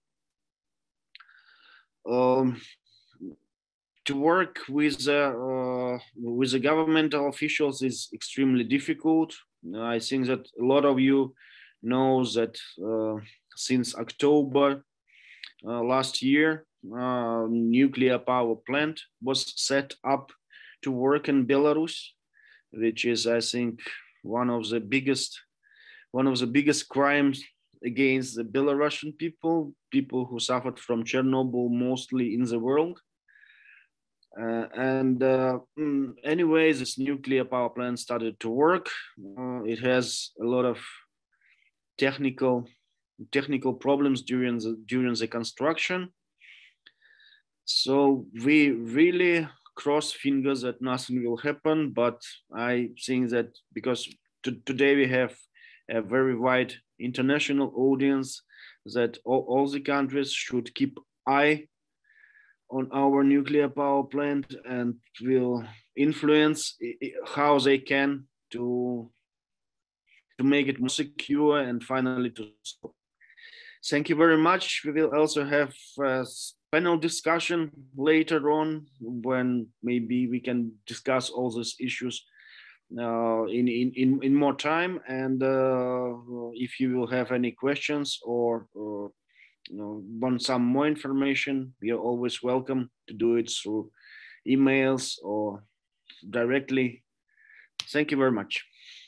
Um, to work with uh, uh, with the governmental officials is extremely difficult. I think that a lot of you know that uh, since October uh, last year, uh, nuclear power plant was set up to work in Belarus, which is, I think, one of the biggest one of the biggest crimes against the Belarusian people, people who suffered from Chernobyl mostly in the world. Uh, and uh, anyway, this nuclear power plant started to work. Uh, it has a lot of technical technical problems during the during the construction. So we really cross fingers that nothing will happen. But I think that because to, today we have a very wide international audience, that all, all the countries should keep eye on our nuclear power plant and will influence how they can to, to make it more secure and finally to stop. Thank you very much. We will also have a panel discussion later on when maybe we can discuss all these issues uh, in, in, in more time. And uh, if you will have any questions or, or you know, want some more information, we are always welcome to do it through emails or directly. Thank you very much.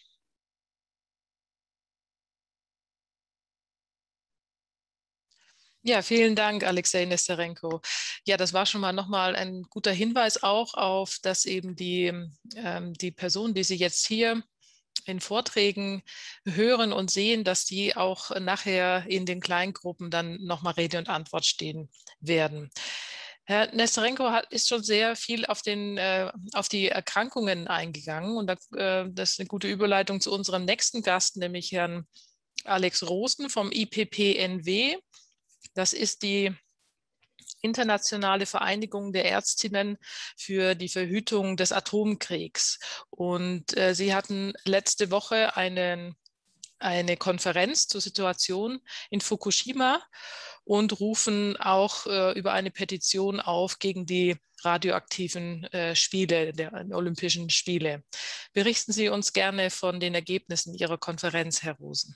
Ja, vielen Dank, Alexei Nesterenko. Ja, das war schon mal nochmal ein guter Hinweis auch auf, dass eben die, ähm, die Personen, die Sie jetzt hier in Vorträgen hören und sehen, dass die auch nachher in den Kleingruppen dann nochmal Rede und Antwort stehen werden. Herr Nesterenko hat, ist schon sehr viel auf, den, äh, auf die Erkrankungen eingegangen und da, äh, das ist eine gute Überleitung zu unserem nächsten Gast, nämlich Herrn Alex Rosen vom I P P N W. Das ist die Internationale Vereinigung der Ärztinnen für die Verhütung des Atomkriegs. Und äh, sie hatten letzte Woche einen, eine Konferenz zur Situation in Fukushima und rufen auch äh, über eine Petition auf gegen die radioaktiven äh, Spiele, der Olympischen Spiele. Berichten Sie uns gerne von den Ergebnissen Ihrer Konferenz, Herr Rosen.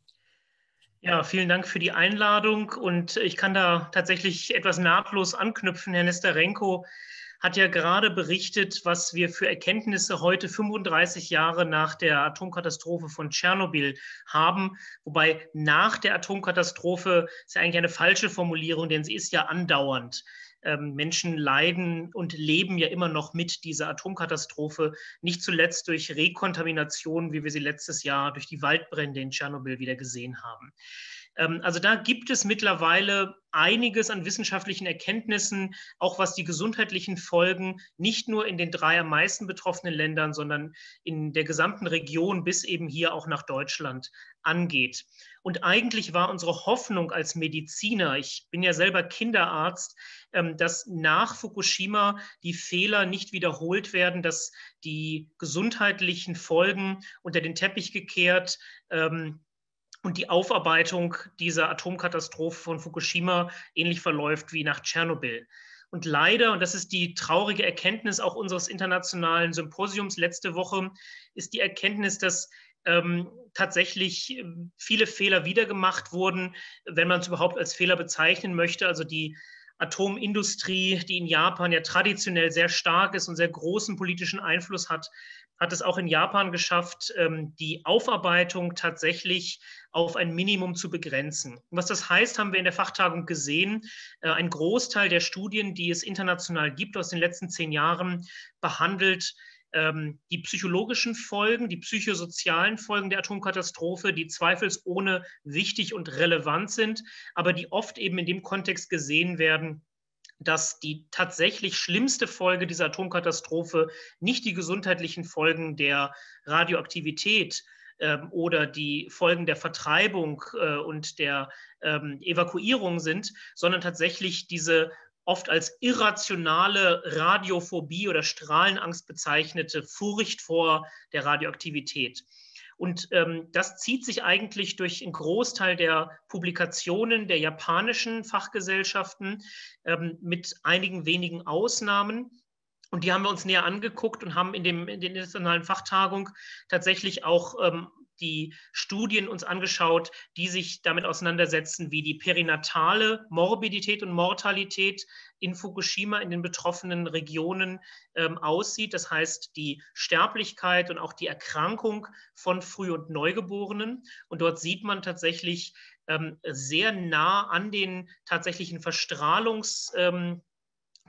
Ja, vielen Dank für die Einladung und ich kann da tatsächlich etwas nahtlos anknüpfen. Herr Nesterenko hat ja gerade berichtet, was wir für Erkenntnisse heute fünfunddreißig Jahre nach der Atomkatastrophe von Tschernobyl haben. Wobei nach der Atomkatastrophe ist ja eigentlich eine falsche Formulierung, denn sie ist ja andauernd. Ähm, Menschen leiden und leben ja immer noch mit dieser Atomkatastrophe, nicht zuletzt durch Rekontamination, wie wir sie letztes Jahr durch die Waldbrände in Tschernobyl wieder gesehen haben. Ähm, also da gibt es mittlerweile einiges an wissenschaftlichen Erkenntnissen, auch was die gesundheitlichen Folgen nicht nur in den drei am meisten betroffenen Ländern, sondern in der gesamten Region bis eben hier auch nach Deutschland angeht. Und eigentlich war unsere Hoffnung als Mediziner, ich bin ja selber Kinderarzt, dass nach Fukushima die Fehler nicht wiederholt werden, dass die gesundheitlichen Folgen unter den Teppich gekehrt ähm, und die Aufarbeitung dieser Atomkatastrophe von Fukushima ähnlich verläuft wie nach Tschernobyl. Und leider, und das ist die traurige Erkenntnis auch unseres internationalen Symposiums letzte Woche, ist die Erkenntnis, dass ähm, tatsächlich viele Fehler wiedergemacht wurden, wenn man es überhaupt als Fehler bezeichnen möchte. Also die Atomindustrie, die in Japan ja traditionell sehr stark ist und sehr großen politischen Einfluss hat, hat es auch in Japan geschafft, die Aufarbeitung tatsächlich auf ein Minimum zu begrenzen. Und was das heißt, haben wir in der Fachtagung gesehen. Ein Großteil der Studien, die es international gibt aus den letzten zehn Jahren, behandelt die psychologischen Folgen, die psychosozialen Folgen der Atomkatastrophe, die zweifelsohne wichtig und relevant sind, aber die oft eben in dem Kontext gesehen werden, dass die tatsächlich schlimmste Folge dieser Atomkatastrophe nicht die gesundheitlichen Folgen der Radioaktivität ähm, oder die Folgen der Vertreibung äh, und der ähm, Evakuierung sind, sondern tatsächlich diese oft als irrationale Radiophobie oder Strahlenangst bezeichnete Furcht vor der Radioaktivität. Und ähm, das zieht sich eigentlich durch einen Großteil der Publikationen der japanischen Fachgesellschaften ähm, mit einigen wenigen Ausnahmen. Und die haben wir uns näher angeguckt und haben in, dem, in der internationalen Fachtagung tatsächlich auch ähm, die Studien uns angeschaut, die sich damit auseinandersetzen, wie die perinatale Morbidität und Mortalität in Fukushima, in den betroffenen Regionen ähm, aussieht. Das heißt, die Sterblichkeit und auch die Erkrankung von Früh- und Neugeborenen. Und dort sieht man tatsächlich ähm, sehr nah an den tatsächlichen Verstrahlungs- ähm,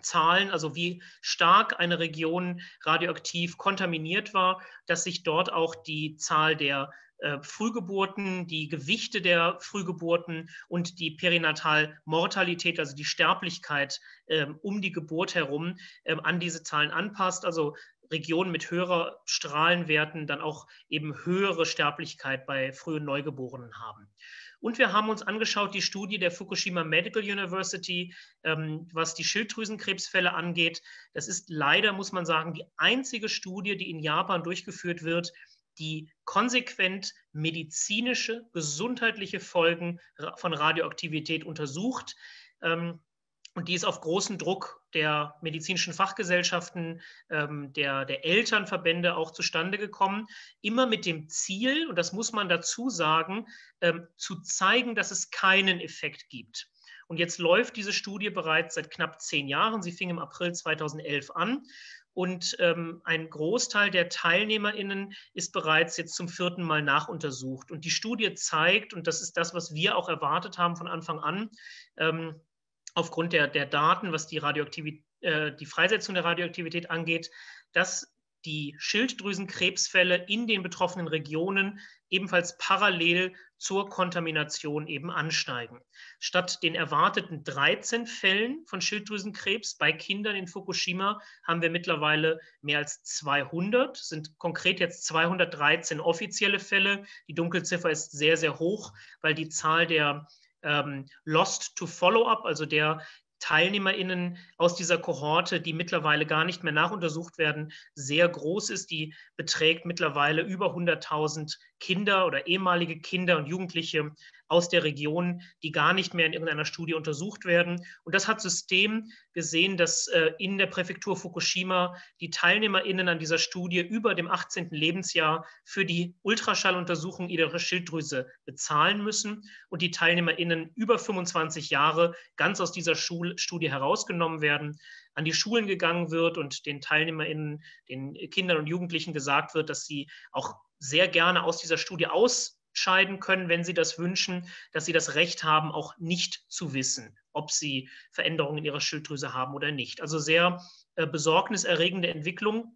Zahlen, also wie stark eine Region radioaktiv kontaminiert war, dass sich dort auch die Zahl der äh, Frühgeburten, die Gewichte der Frühgeburten und die Perinatalmortalität, also die Sterblichkeit äh, um die Geburt herum, äh, an diese Zahlen anpasst. Also Regionen mit höherer Strahlenwerten dann auch eben höhere Sterblichkeit bei frühen Neugeborenen haben. Und wir haben uns angeschaut die Studie der Fukushima Medical University, ähm, was die Schilddrüsenkrebsfälle angeht. Das ist leider, muss man sagen, die einzige Studie, die in Japan durchgeführt wird, die konsequent medizinische, gesundheitliche Folgen von Radioaktivität untersucht. Ähm, Und die ist auf großen Druck der medizinischen Fachgesellschaften, ähm, der, der Elternverbände auch zustande gekommen. Immer mit dem Ziel, und das muss man dazu sagen, ähm, zu zeigen, dass es keinen Effekt gibt. Und jetzt läuft diese Studie bereits seit knapp zehn Jahren. Sie fing im April zweitausendelf an. Und ähm, ein Großteil der TeilnehmerInnen ist bereits jetzt zum vierten Mal nachuntersucht. Und die Studie zeigt, und das ist das, was wir auch erwartet haben von Anfang an, ähm, aufgrund der, der Daten, was die, Radioaktivität, äh, die Freisetzung der Radioaktivität angeht, dass die Schilddrüsenkrebsfälle in den betroffenen Regionen ebenfalls parallel zur Kontamination eben ansteigen. Statt den erwarteten dreizehn Fällen von Schilddrüsenkrebs bei Kindern in Fukushima haben wir mittlerweile mehr als zweihundert, sind konkret jetzt zweihundertdreizehn offizielle Fälle. Die Dunkelziffer ist sehr, sehr hoch, weil die Zahl der ähm, Lost to Follow-up, also der TeilnehmerInnen aus dieser Kohorte, die mittlerweile gar nicht mehr nachuntersucht werden, sehr groß ist. Die beträgt mittlerweile über hunderttausend Kinder oder ehemalige Kinder und Jugendliche aus der Region, die gar nicht mehr in irgendeiner Studie untersucht werden. Und das hat System. Wir sehen, dass äh, in der Präfektur Fukushima die TeilnehmerInnen an dieser Studie über dem achtzehnten Lebensjahr für die Ultraschalluntersuchung ihrer Schilddrüse bezahlen müssen und die TeilnehmerInnen über fünfundzwanzig Jahre ganz aus dieser Schul- Studie herausgenommen werden, an die Schulen gegangen wird und den TeilnehmerInnen, den Kindern und Jugendlichen gesagt wird, dass sie auch sehr gerne aus dieser Studie ausscheiden können, wenn sie das wünschen, dass sie das Recht haben, auch nicht zu wissen, ob sie Veränderungen in ihrer Schilddrüse haben oder nicht. Also sehr äh, besorgniserregende Entwicklung.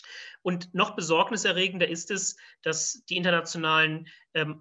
Und noch besorgniserregender ist es, dass die internationalen ähm,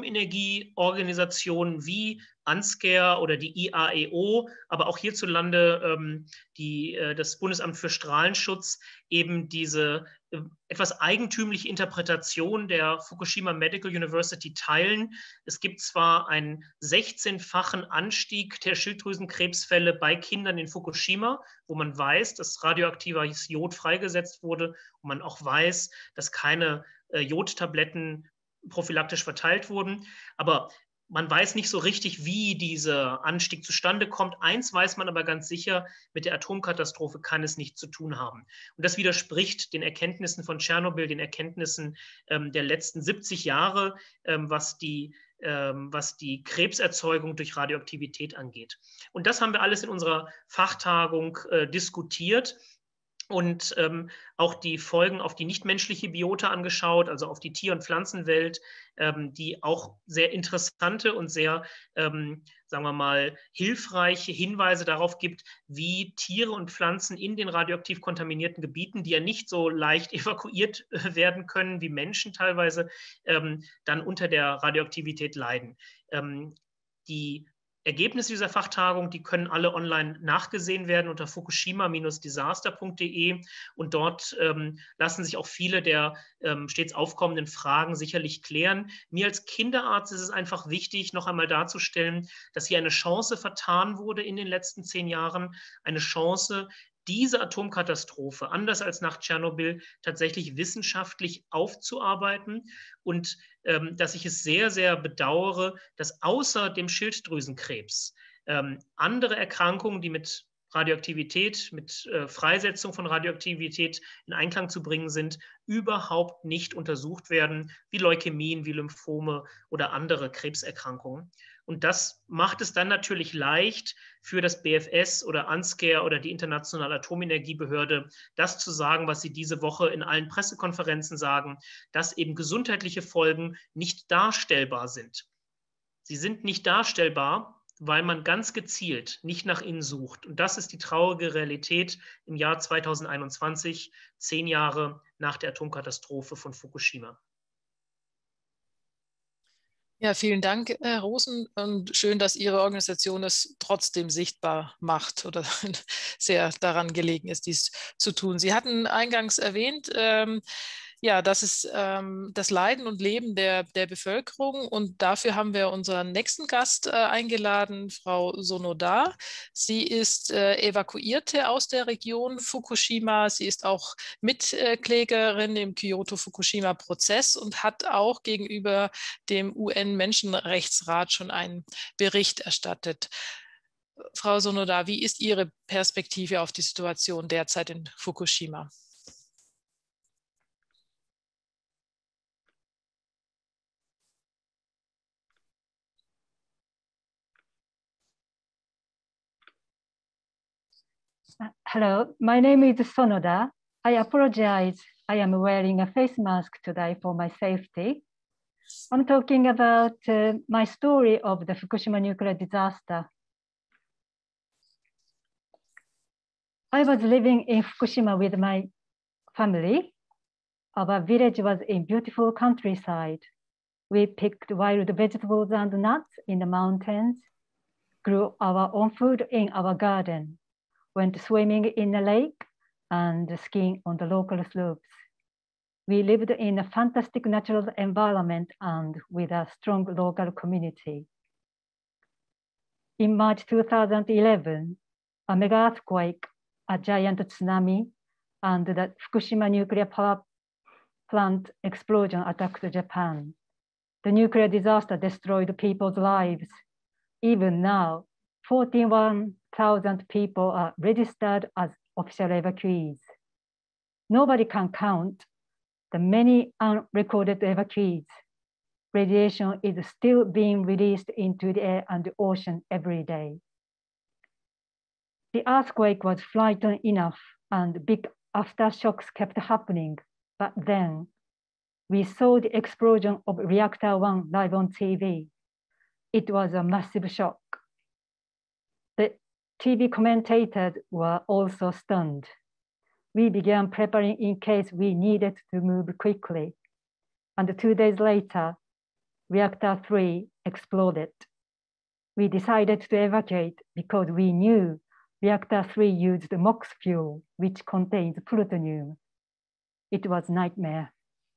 Atomenergieorganisationen wie ANSCARE oder die I A E O, aber auch hierzulande ähm, die, äh, das Bundesamt für Strahlenschutz eben diese äh, etwas eigentümliche Interpretation der Fukushima Medical University teilen. Es gibt zwar einen sechzehnfachen Anstieg der Schilddrüsenkrebsfälle bei Kindern in Fukushima, wo man weiß, dass radioaktives Jod freigesetzt wurde und man auch weiß, dass keine äh, Jodtabletten prophylaktisch verteilt wurden, aber man weiß nicht so richtig, wie dieser Anstieg zustande kommt. Eins weiß man aber ganz sicher, mit der Atomkatastrophe kann es nichts zu tun haben. Und das widerspricht den Erkenntnissen von Tschernobyl, den Erkenntnissen ähm, der letzten siebzig Jahre, ähm, was die ähm, was die Krebserzeugung durch Radioaktivität angeht. Und das haben wir alles in unserer Fachtagung äh, diskutiert. Und ähm, auch die Folgen auf die nichtmenschliche Biota angeschaut, also auf die Tier- und Pflanzenwelt, ähm, die auch sehr interessante und sehr, ähm, sagen wir mal, hilfreiche Hinweise darauf gibt, wie Tiere und Pflanzen in den radioaktiv kontaminierten Gebieten, die ja nicht so leicht evakuiert werden können wie Menschen teilweise, ähm, dann unter der Radioaktivität leiden. Ähm, die Ergebnisse dieser Fachtagung, die können alle online nachgesehen werden unter fukushima Bindestrich disaster Punkt de und dort ähm, lassen sich auch viele der ähm, stets aufkommenden Fragen sicherlich klären. Mir als Kinderarzt ist es einfach wichtig, noch einmal darzustellen, dass hier eine Chance vertan wurde in den letzten zehn Jahren, eine Chance, diese Atomkatastrophe, anders als nach Tschernobyl, tatsächlich wissenschaftlich aufzuarbeiten und ähm, dass ich es sehr, sehr bedauere, dass außer dem Schilddrüsenkrebs ähm, andere Erkrankungen, die mit Radioaktivität, mit äh, Freisetzung von Radioaktivität in Einklang zu bringen sind, überhaupt nicht untersucht werden, wie Leukämien, wie Lymphome oder andere Krebserkrankungen. Und das macht es dann natürlich leicht für das B F S oder ANSCARE oder die Internationale Atomenergiebehörde, das zu sagen, was sie diese Woche in allen Pressekonferenzen sagen, dass eben gesundheitliche Folgen nicht darstellbar sind. Sie sind nicht darstellbar, weil man ganz gezielt nicht nach innen sucht. Und das ist die traurige Realität im Jahr zweitausendeinundzwanzig, zehn Jahre nach der Atomkatastrophe von Fukushima. Ja, vielen Dank, Herr Rosen. Und schön, dass Ihre Organisation es trotzdem sichtbar macht oder sehr daran gelegen ist, dies zu tun. Sie hatten eingangs erwähnt, ähm, ja, das ist ähm, das Leiden und Leben der, der Bevölkerung. Und dafür haben wir unseren nächsten Gast äh, eingeladen, Frau Sonoda. Sie ist äh, Evakuierte aus der Region Fukushima. Sie ist auch Mitklägerin im Kyoto-Fukushima-Prozess und hat auch gegenüber dem U N-Menschenrechtsrat schon einen Bericht erstattet. Frau Sonoda, wie ist Ihre Perspektive auf die Situation derzeit in Fukushima? Hello, my name is Sonoda. I apologize. I am wearing a face mask today for my safety. I'm talking about uh, my story of the Fukushima nuclear disaster. I was living in Fukushima with my family. Our village was in beautiful countryside. We picked wild vegetables and nuts in the mountains, grew our own food in our garden, went swimming in a lake, and skiing on the local slopes. We lived in a fantastic natural environment and with a strong local community. In March two thousand eleven, a mega earthquake, a giant tsunami, and the Fukushima nuclear power plant explosion attacked Japan. The nuclear disaster destroyed people's lives. Even now, forty-one thousand people are registered as official evacuees. Nobody can count the many unrecorded evacuees. Radiation is still being released into the air and the ocean every day. The earthquake was frightening enough and big aftershocks kept happening, but then we saw the explosion of reactor one live on T V. It was a massive shock. The T V commentators were also stunned. We began preparing in case we needed to move quickly. And two days later, reactor three exploded. We decided to evacuate because we knew reactor three used MOX fuel, which contains plutonium. It was a nightmare.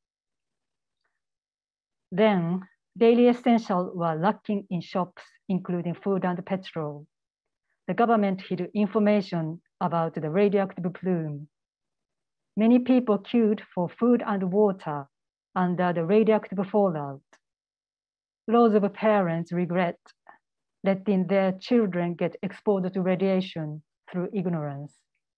Then, daily essentials were lacking in shops, including food and petrol. The government hid information about the radioactive plume. Many people queued for food and water under the radioactive fallout. Lots of parents regret letting their children get exposed to radiation through ignorance.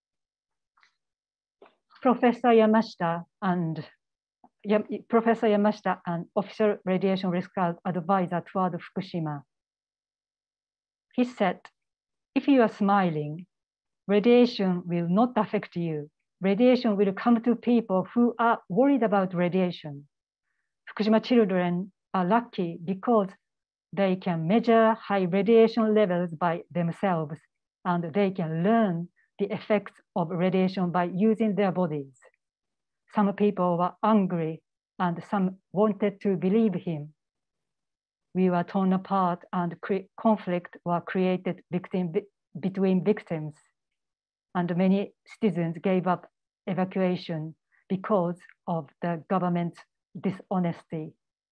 Professor Yamashita and Professor Yamashita, an official radiation risk advisor toward Fukushima, he said, if you are smiling, radiation will not affect you. Radiation will come to people who are worried about radiation. Fukushima children are lucky because they can measure high radiation levels by themselves, and they can learn the effects of radiation by using their bodies. Some people were angry and some wanted to believe him. We were torn apart and conflict were created victim, between victims. And many citizens gave up evacuation because of the government's dishonesty.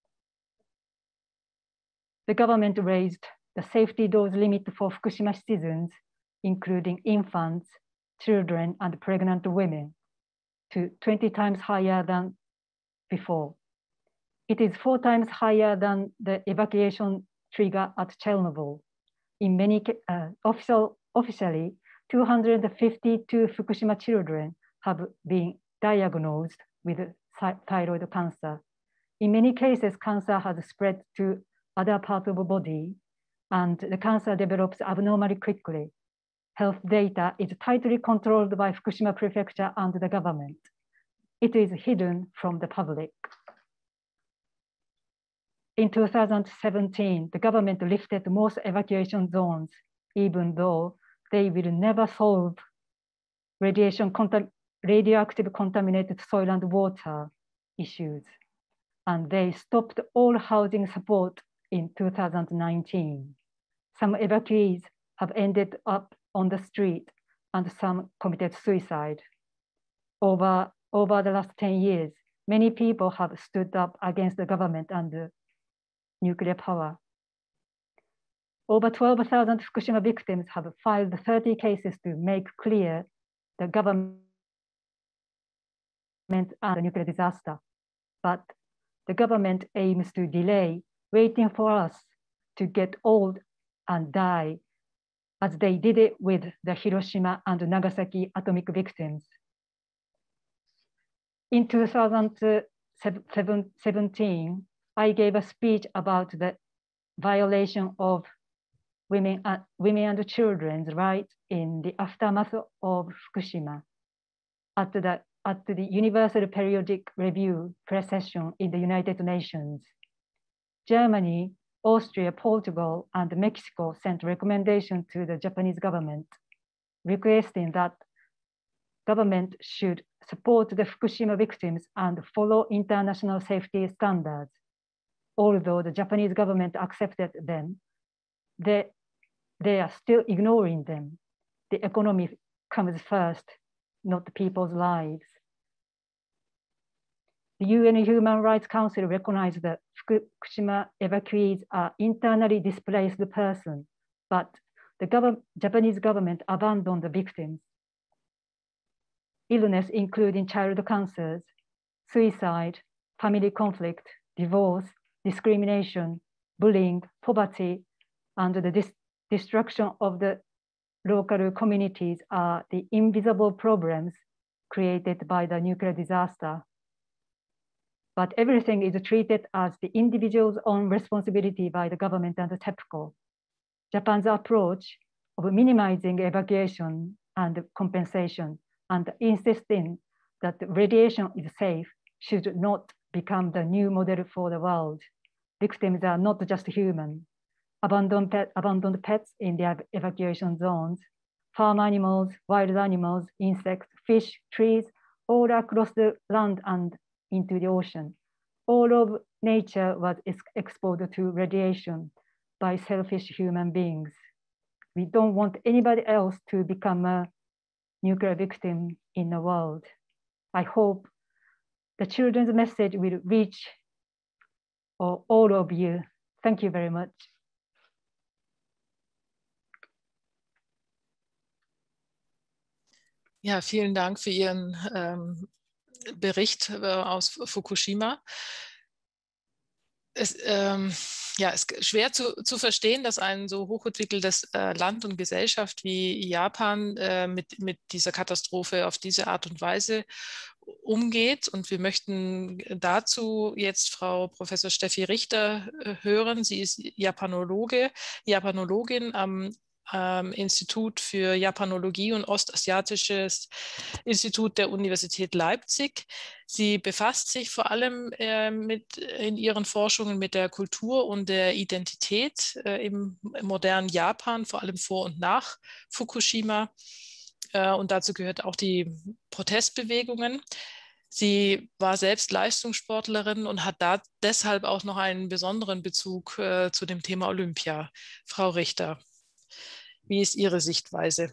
The government raised the safety dose limit for Fukushima citizens, including infants, children, and pregnant women, to twenty times higher than before. It is four times higher than the evacuation trigger at Chernobyl. In many uh, official, officially, two hundred fifty-two Fukushima children have been diagnosed with thyroid cancer. In many cases, cancer has spread to other parts of the body, and the cancer develops abnormally quickly. Health data is tightly controlled by Fukushima Prefecture and the government. It is hidden from the public. in two thousand seventeen, the government lifted most evacuation zones, even though they will never solve radiation contam radioactive contaminated soil and water issues. And they stopped all housing support in two thousand nineteen. Some evacuees have ended up on the street and some committed suicide. Over, over the last ten years, many people have stood up against the government and the nuclear power. Over twelve thousand Fukushima victims have filed thirty cases to make clear the government and the nuclear disaster. But the government aims to delay, waiting for us to get old and die, as they did it with the Hiroshima and Nagasaki atomic victims. In two thousand seventeen, I gave a speech about the violation of women, uh, women and children's rights in the aftermath of Fukushima at the, at the Universal Periodic Review press session in the United Nations. Germany, Austria, Portugal, and Mexico sent recommendations to the Japanese government, requesting that government should support the Fukushima victims and follow international safety standards. Although the Japanese government accepted them, they, they are still ignoring them. The economy comes first, not the people's lives. The U N Human Rights Council recognized that Fukushima evacuees are internally displaced persons, but the gov Japanese government abandoned the victims. Illness including child cancers, suicide, family conflict, divorce, discrimination, bullying, poverty, and the dis destruction of the local communities are the invisible problems created by the nuclear disaster. But everything is treated as the individual's own responsibility by the government and the TEPCO. Japan's approach of minimizing evacuation and compensation and insisting that radiation is safe should not become the new model for the world. Victims are not just human. Abandoned, pet, abandoned pets in the evacuation zones, farm animals, wild animals, insects, fish, trees, all across the land and into the ocean. All of nature was ex exposed to radiation by selfish human beings. We don't want anybody else to become a nuclear victim in the world. I hope the children's message will reach all, all of you. Thank you very much. Ja, vielen Dank für Ihren ähm, Bericht äh, aus Fukushima. Es ähm, ja, ist schwer zu, zu verstehen, dass ein so hochentwickeltes äh, Land und Gesellschaft wie Japan äh, mit, mit dieser Katastrophe auf diese Art und Weise umgeht. Und wir möchten dazu jetzt Frau Professor Steffi Richter äh, hören. Sie ist Japanologe, Japanologin am ähm, Institut für Japanologie und Ostasiatisches Institut der Universität Leipzig. Sie befasst sich vor allem äh, mit, in ihren Forschungen mit der Kultur und der Identität äh, im, im modernen Japan, vor allem vor und nach Fukushima. Äh, und dazu gehört auch die Protestbewegungen. Sie war selbst Leistungssportlerin und hat da deshalb auch noch einen besonderen Bezug äh, zu dem Thema Olympia. Frau Richter, wie ist Ihre Sichtweise?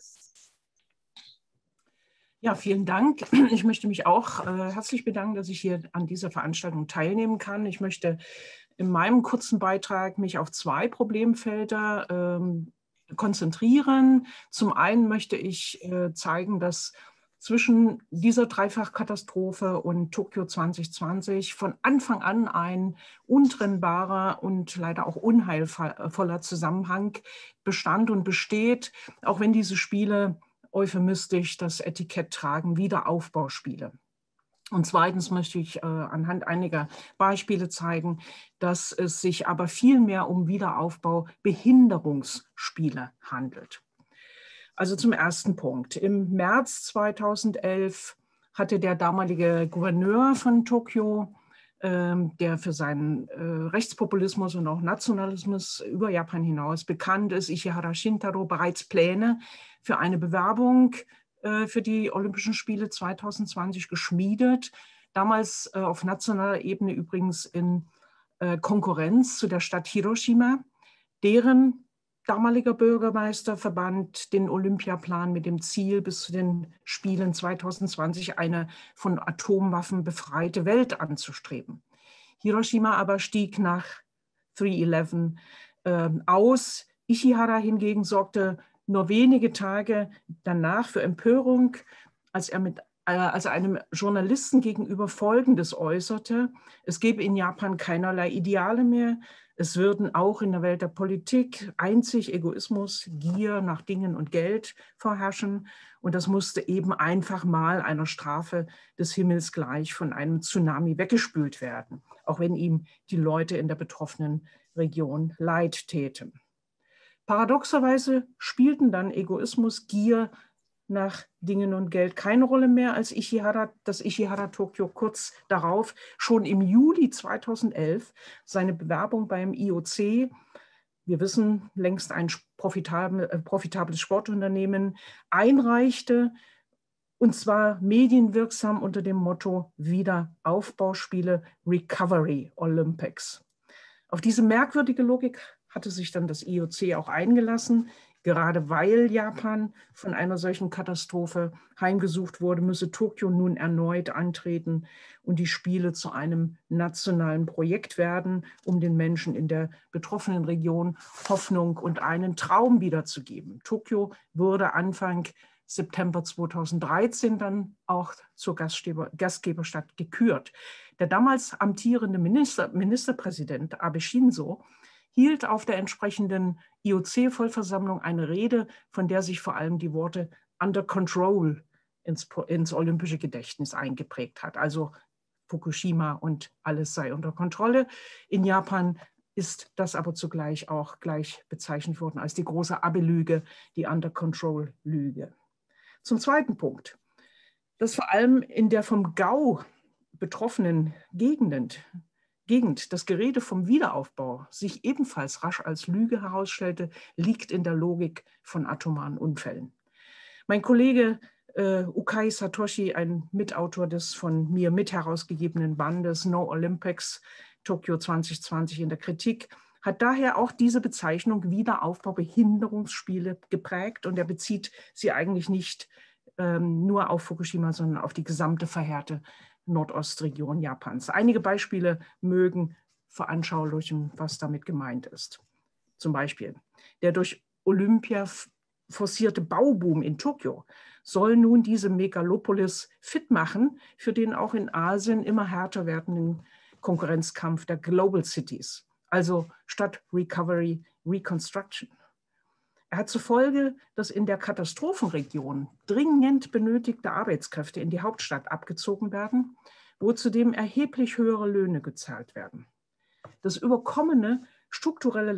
Ja, vielen Dank. Ich möchte mich auch äh, herzlich bedanken, dass ich hier an dieser Veranstaltung teilnehmen kann. Ich möchte in meinem kurzen Beitrag mich auf zwei Problemfelder ähm, konzentrieren. Zum einen möchte ich äh, zeigen, dass zwischen dieser Dreifachkatastrophe und Tokio zwanzig zwanzig von Anfang an ein untrennbarer und leider auch unheilvoller Zusammenhang bestand und besteht, auch wenn diese Spiele euphemistisch das Etikett tragen, Wiederaufbauspiele. Und zweitens möchte ich äh, anhand einiger Beispiele zeigen, dass es sich aber vielmehr um Wiederaufbau-Behinderungsspiele handelt. Also zum ersten Punkt. Im März zweitausendelf hatte der damalige Gouverneur von Tokio der für seinen äh, Rechtspopulismus und auch Nationalismus über Japan hinaus bekannt ist. Ishihara Shintaro bereits Pläne für eine Bewerbung äh, für die Olympischen Spiele zweitausendzwanzig geschmiedet. Damals äh, auf nationaler Ebene übrigens in äh, Konkurrenz zu der Stadt Hiroshima, deren damaliger Bürgermeister verband den Olympiaplan mit dem Ziel, bis zu den Spielen zweitausendzwanzig eine von Atomwaffen befreite Welt anzustreben. Hiroshima aber stieg nach drei elf äh, aus. Ishihara hingegen sorgte nur wenige Tage danach für Empörung, als er mit äh, als er einem Journalisten gegenüber Folgendes äußerte: Es gebe in Japan keinerlei Ideale mehr. Es würden auch in der Welt der Politik einzig Egoismus, Gier nach Dingen und Geld vorherrschen. Und das musste eben einfach mal einer Strafe des Himmels gleich von einem Tsunami weggespült werden, auch wenn ihm die Leute in der betroffenen Region leid täten. Paradoxerweise spielten dann Egoismus, Gier nach Dingen und Geld keine Rolle mehr, als Ishihara, das Ishihara Tokyo kurz darauf, schon im Juli zweitausendelf, seine Bewerbung beim I O C, wir wissen, längst ein profitabel, äh, profitables Sportunternehmen, einreichte, und zwar medienwirksam unter dem Motto Wiederaufbauspiele Recovery Olympics. Auf diese merkwürdige Logik hatte sich dann das I O C auch eingelassen. Gerade weil Japan von einer solchen Katastrophe heimgesucht wurde, müsse Tokio nun erneut antreten und die Spiele zu einem nationalen Projekt werden, um den Menschen in der betroffenen Region Hoffnung und einen Traum wiederzugeben. Tokio wurde Anfang September zweitausenddreizehn dann auch zur Gastgeber, Gastgeberstadt gekürt. Der damals amtierende Minister, Ministerpräsident Abe Shinzo hielt auf der entsprechenden I O C-Vollversammlung eine Rede, von der sich vor allem die Worte under control ins, ins olympische Gedächtnis eingeprägt hat. Also Fukushima und alles sei unter Kontrolle. In Japan ist das aber zugleich auch gleich bezeichnet worden als die große Abe-Lüge, die under control Lüge. Zum zweiten Punkt, dass vor allem in der vom Gau betroffenen Gegenden Gegend das Gerede vom Wiederaufbau sich ebenfalls rasch als Lüge herausstellte, liegt in der Logik von atomaren Unfällen. Mein Kollege äh, Ukai Satoshi, ein Mitautor des von mir mit herausgegebenen Bandes No Olympics Tokio zwanzig zwanzig in der Kritik, hat daher auch diese Bezeichnung Wiederaufbaubehinderungsspiele geprägt, und er bezieht sie eigentlich nicht ähm, nur auf Fukushima, sondern auf die gesamte verheerte Nordostregion Japans. Einige Beispiele mögen veranschaulichen, was damit gemeint ist. Zum Beispiel der durch Olympia forcierte Bauboom in Tokio soll nun diese Megalopolis fit machen für den auch in Asien immer härter werdenden Konkurrenzkampf der Global Cities, also statt Recovery, Reconstruction. Er hat zur Folge, dass in der Katastrophenregion dringend benötigte Arbeitskräfte in die Hauptstadt abgezogen werden, wo zudem erheblich höhere Löhne gezahlt werden. Das überkommene strukturelle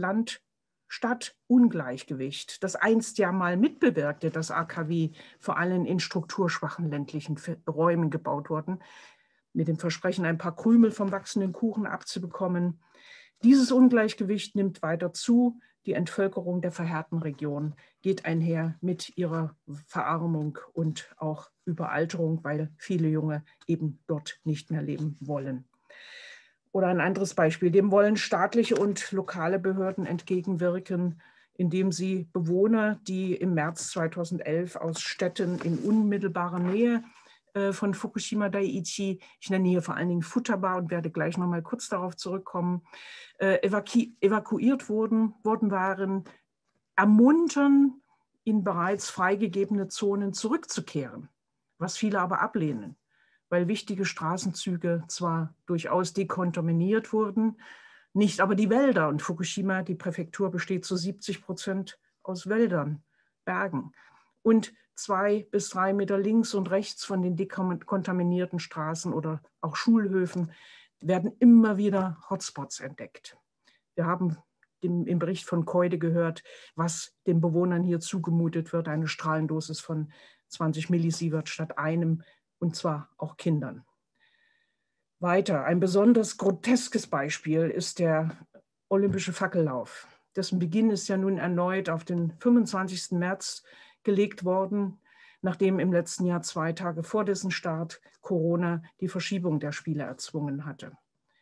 Land-Stadt-Ungleichgewicht, das einst ja mal mitbewirkte, dass A K W vor allem in strukturschwachen ländlichen Räumen gebaut wurden, mit dem Versprechen, ein paar Krümel vom wachsenden Kuchen abzubekommen. Dieses Ungleichgewicht nimmt weiter zu. Die Entvölkerung der verheerten Region geht einher mit ihrer Verarmung und auch Überalterung, weil viele Junge eben dort nicht mehr leben wollen. Oder ein anderes Beispiel, dem wollen staatliche und lokale Behörden entgegenwirken, indem sie Bewohner, die im März zweitausendelf aus Städten in unmittelbarer Nähe von Fukushima Daiichi, ich nenne hier vor allen Dingen Futaba und werde gleich noch mal kurz darauf zurückkommen, äh, evaku evakuiert wurden, worden waren, ermuntern, in bereits freigegebene Zonen zurückzukehren, was viele aber ablehnen, weil wichtige Straßenzüge zwar durchaus dekontaminiert wurden, nicht aber die Wälder. Und Fukushima, die Präfektur, besteht zu siebzig Prozent aus Wäldern, Bergen. Und zwei bis drei Meter links und rechts von den dekontaminierten Straßen oder auch Schulhöfen werden immer wieder Hotspots entdeckt. Wir haben im, im Bericht von Koide gehört, was den Bewohnern hier zugemutet wird, eine Strahlendosis von zwanzig Millisievert statt einem, und zwar auch Kindern. Weiter, ein besonders groteskes Beispiel ist der Olympische Fackellauf. Dessen Beginn ist ja nun erneut auf den fünfundzwanzigsten März gelegt worden, nachdem im letzten Jahr zwei Tage vor dessen Start Corona die Verschiebung der Spiele erzwungen hatte.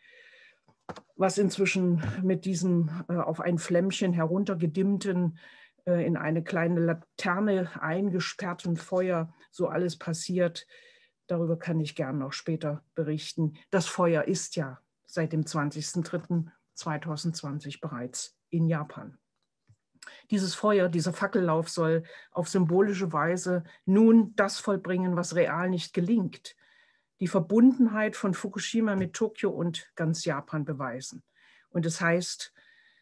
Was inzwischen mit diesem äh, auf ein Flämmchen heruntergedimmten, äh, in eine kleine Laterne eingesperrten Feuer so alles passiert, darüber kann ich gern noch später berichten. Das Feuer ist ja seit dem zwanzigsten dritten zweitausendzwanzig bereits in Japan. Dieses Feuer, dieser Fackellauf soll auf symbolische Weise nun das vollbringen, was real nicht gelingt. Die Verbundenheit von Fukushima mit Tokio und ganz Japan beweisen. Und es heißt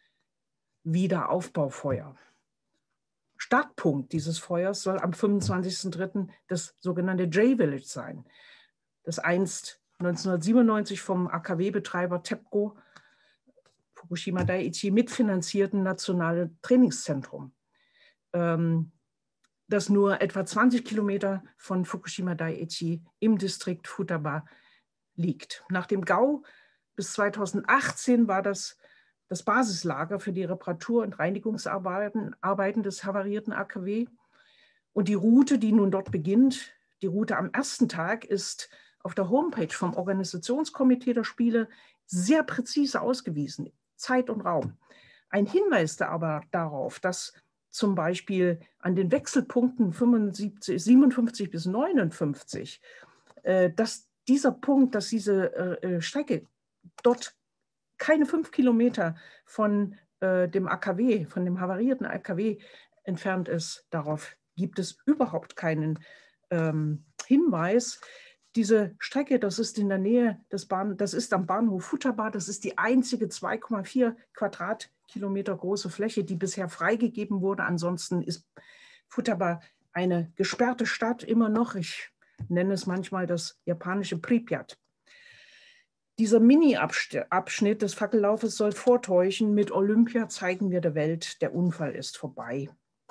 Wiederaufbaufeuer. Startpunkt dieses Feuers soll am fünfundzwanzigsten dritten das sogenannte J-Village sein, das einst neunzehnhundertsiebenundneunzig vom A K W-Betreiber TEPCO Fukushima Daiichi mitfinanzierten nationale Trainingszentrum, ähm, das nur etwa zwanzig Kilometer von Fukushima Daiichi im Distrikt Futaba liegt. Nach dem Gau bis zweitausendachtzehn war das das Basislager für die Reparatur- und Reinigungsarbeiten Arbeiten des havarierten A K W. Und die Route, die nun dort beginnt, die Route am ersten Tag, ist auf der Homepage vom Organisationskomitee der Spiele sehr präzise ausgewiesen, Zeit und Raum. Ein Hinweis da aber darauf, dass zum Beispiel an den Wechselpunkten fünfundsiebzig, siebenundfünfzig bis neunundfünfzig, äh, dass dieser Punkt, dass diese äh, Strecke dort keine fünf Kilometer von äh, dem A K W, von dem havarierten A K W entfernt ist. Darauf gibt es überhaupt keinen ähm, Hinweis. Diese Strecke, das ist in der Nähe des Bahn, das ist am Bahnhof Futaba, das ist die einzige zwei Komma vier Quadratkilometer große Fläche, die bisher freigegeben wurde. Ansonsten ist Futaba eine gesperrte Stadt immer noch. Ich nenne es manchmal das japanische Pripyat. Dieser Mini-Abschnitt des Fackellaufes soll vortäuschen, mit Olympia zeigen wir der Welt, der Unfall ist vorbei.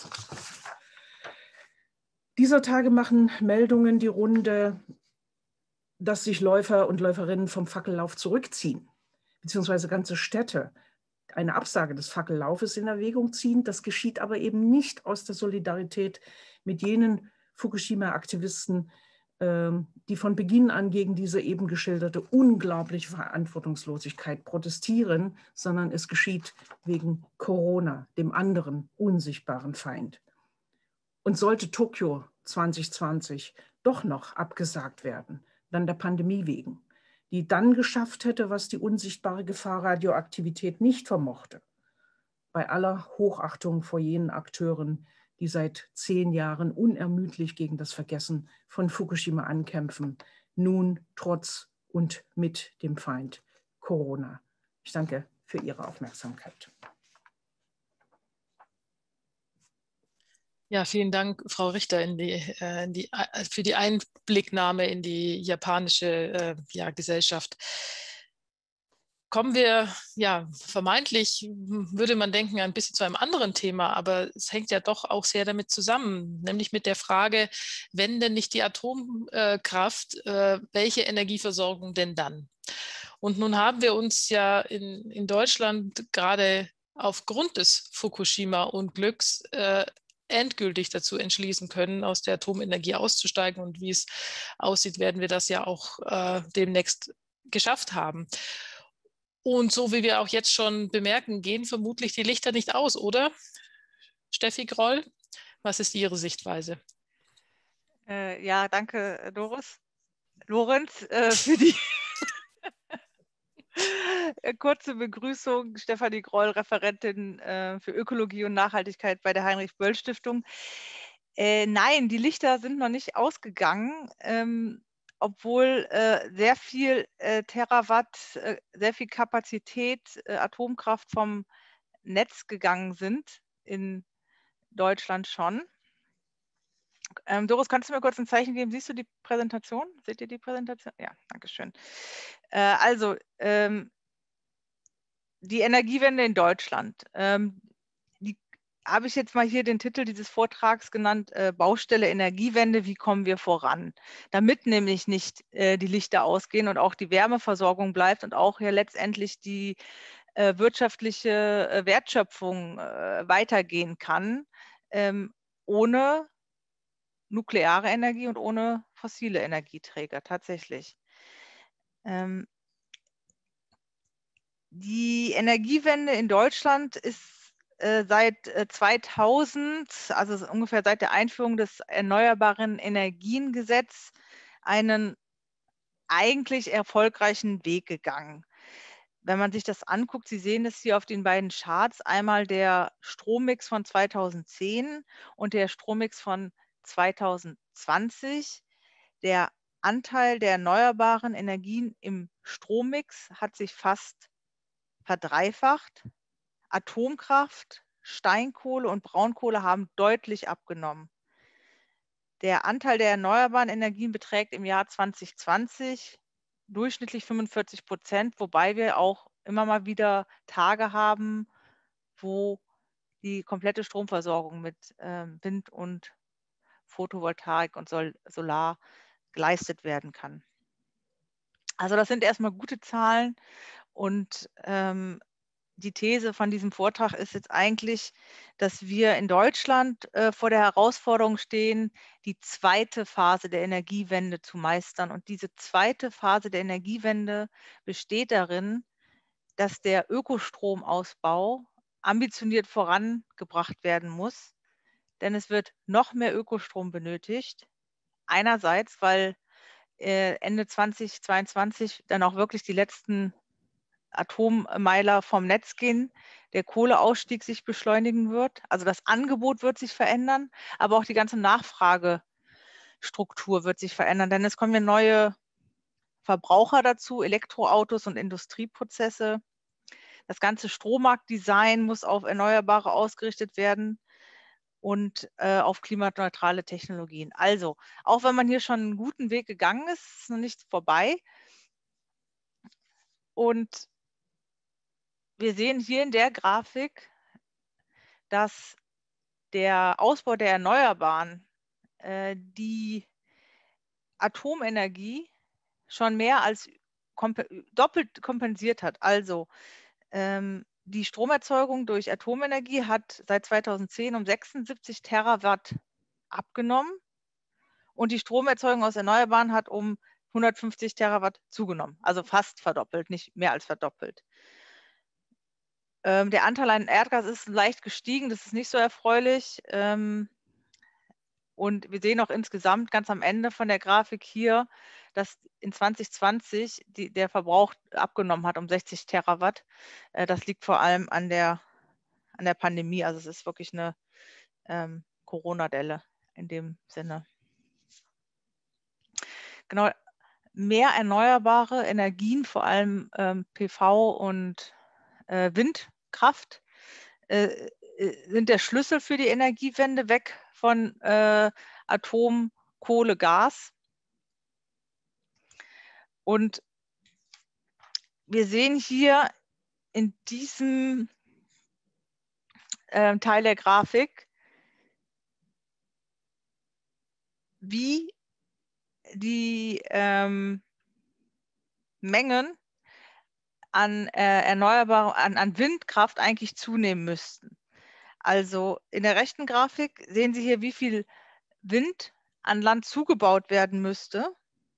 Dieser Tage machen Meldungen die Runde, dass sich Läufer und Läuferinnen vom Fackellauf zurückziehen, beziehungsweise ganze Städte eine Absage des Fackellaufes in Erwägung ziehen. Das geschieht aber eben nicht aus der Solidarität mit jenen Fukushima-Aktivisten, die von Beginn an gegen diese eben geschilderte unglaubliche Verantwortungslosigkeit protestieren, sondern es geschieht wegen Corona, dem anderen unsichtbaren Feind. Und sollte Tokio zwanzig zwanzig doch noch abgesagt werden, dann der Pandemie wegen, die dann geschafft hätte, was die unsichtbare Gefahr Radioaktivität nicht vermochte. Bei aller Hochachtung vor jenen Akteuren, die seit zehn Jahren unermüdlich gegen das Vergessen von Fukushima ankämpfen, nun trotz und mit dem Feind Corona. Ich danke für Ihre Aufmerksamkeit. Ja, vielen Dank, Frau Richter, in die, äh, in die, äh, für die Einblicknahme in die japanische äh, ja, Gesellschaft. Kommen wir, ja, vermeintlich würde man denken, ein bisschen zu einem anderen Thema, aber es hängt ja doch auch sehr damit zusammen, nämlich mit der Frage, wenn denn nicht die Atomkraft, äh, welche Energieversorgung denn dann? Und nun haben wir uns ja in, in Deutschland gerade aufgrund des Fukushima-Unglücks äh, endgültig dazu entschließen können, aus der Atomenergie auszusteigen. Und wie es aussieht, werden wir das ja auch äh, demnächst geschafft haben. Und so wie wir auch jetzt schon bemerken, gehen vermutlich die Lichter nicht aus, oder? Steffi Groll, was ist Ihre Sichtweise? Äh, ja, danke, Doris. Lorenz, äh, für die kurze Begrüßung. Stefanie Groll, Referentin äh, für Ökologie und Nachhaltigkeit bei der Heinrich-Böll-Stiftung. Äh, nein, die Lichter sind noch nicht ausgegangen. Ähm, obwohl äh, sehr viel äh, Terawatt, äh, sehr viel Kapazität äh, Atomkraft vom Netz gegangen sind, in Deutschland schon. Ähm, Doris, kannst du mir kurz ein Zeichen geben? Siehst du die Präsentation? Seht ihr die Präsentation? Ja, danke schön. Äh, also, ähm, die Energiewende in Deutschland. Ähm, die habe ich jetzt mal hier den Titel dieses Vortrags genannt, äh, Baustelle Energiewende, wie kommen wir voran? Damit nämlich nicht äh, die Lichter ausgehen und auch die Wärmeversorgung bleibt und auch ja letztendlich die äh, wirtschaftliche äh, Wertschöpfung äh, weitergehen kann, ähm, ohne nukleare Energie und ohne fossile Energieträger tatsächlich. Ähm, die Energiewende in Deutschland ist äh, seit äh, zweitausend, also ungefähr seit der Einführung des Erneuerbaren Energiengesetzes, einen eigentlich erfolgreichen Weg gegangen. Wenn man sich das anguckt, Sie sehen es hier auf den beiden Charts, einmal der Strommix von zweitausendzehn und der Strommix von zweitausendzwanzig. Der Anteil der erneuerbaren Energien im Strommix hat sich fast verdreifacht. Atomkraft, Steinkohle und Braunkohle haben deutlich abgenommen. Der Anteil der erneuerbaren Energien beträgt im Jahr zweitausendzwanzig durchschnittlich fünfundvierzig Prozent, wobei wir auch immer mal wieder Tage haben, wo die komplette Stromversorgung mit ähm, Wind und Photovoltaik und Sol Solar geleistet werden kann. Also das sind erstmal gute Zahlen und ähm, die These von diesem Vortrag ist jetzt eigentlich, dass wir in Deutschland äh, vor der Herausforderung stehen, die zweite Phase der Energiewende zu meistern. Und diese zweite Phase der Energiewende besteht darin, dass der Ökostromausbau ambitioniert vorangebracht werden muss, denn es wird noch mehr Ökostrom benötigt. Einerseits, weil äh, Ende zweitausendzweiundzwanzig dann auch wirklich die letzten Atommeiler vom Netz gehen, der Kohleausstieg sich beschleunigen wird. Also das Angebot wird sich verändern, aber auch die ganze Nachfragestruktur wird sich verändern, denn es kommen ja neue Verbraucher dazu, Elektroautos und Industrieprozesse. Das ganze Strommarktdesign muss auf Erneuerbare ausgerichtet werden und äh, auf klimaneutrale Technologien. Also, auch wenn man hier schon einen guten Weg gegangen ist, ist es noch nicht vorbei. Und wir sehen hier in der Grafik, dass der Ausbau der Erneuerbaren äh, die Atomenergie schon mehr als komp doppelt kompensiert hat. Also ähm, die Stromerzeugung durch Atomenergie hat seit zweitausendzehn um sechsundsiebzig Terawatt abgenommen und die Stromerzeugung aus Erneuerbaren hat um hundertfünfzig Terawatt zugenommen, also fast verdoppelt, nicht mehr als verdoppelt. Ähm, der Anteil an Erdgas ist leicht gestiegen, das ist nicht so erfreulich. Ähm, und wir sehen auch insgesamt ganz am Ende von der Grafik hier, dass in zweitausendzwanzig die, der Verbrauch abgenommen hat um sechzig Terawatt. Äh, das liegt vor allem an der, an der Pandemie. Also es ist wirklich eine ähm, Corona-Delle in dem Sinne. Genau, mehr erneuerbare Energien, vor allem ähm, P V und äh, Windkraft, äh, sind der Schlüssel für die Energiewende, weg von äh, Atom, Kohle, Gas. Und wir sehen hier in diesem äh, Teil der Grafik, wie die ähm, Mengen an äh, erneuerbaren, an, an Windkraft eigentlich zunehmen müssten. Also in der rechten Grafik sehen Sie hier, wie viel Wind an Land zugebaut werden müsste,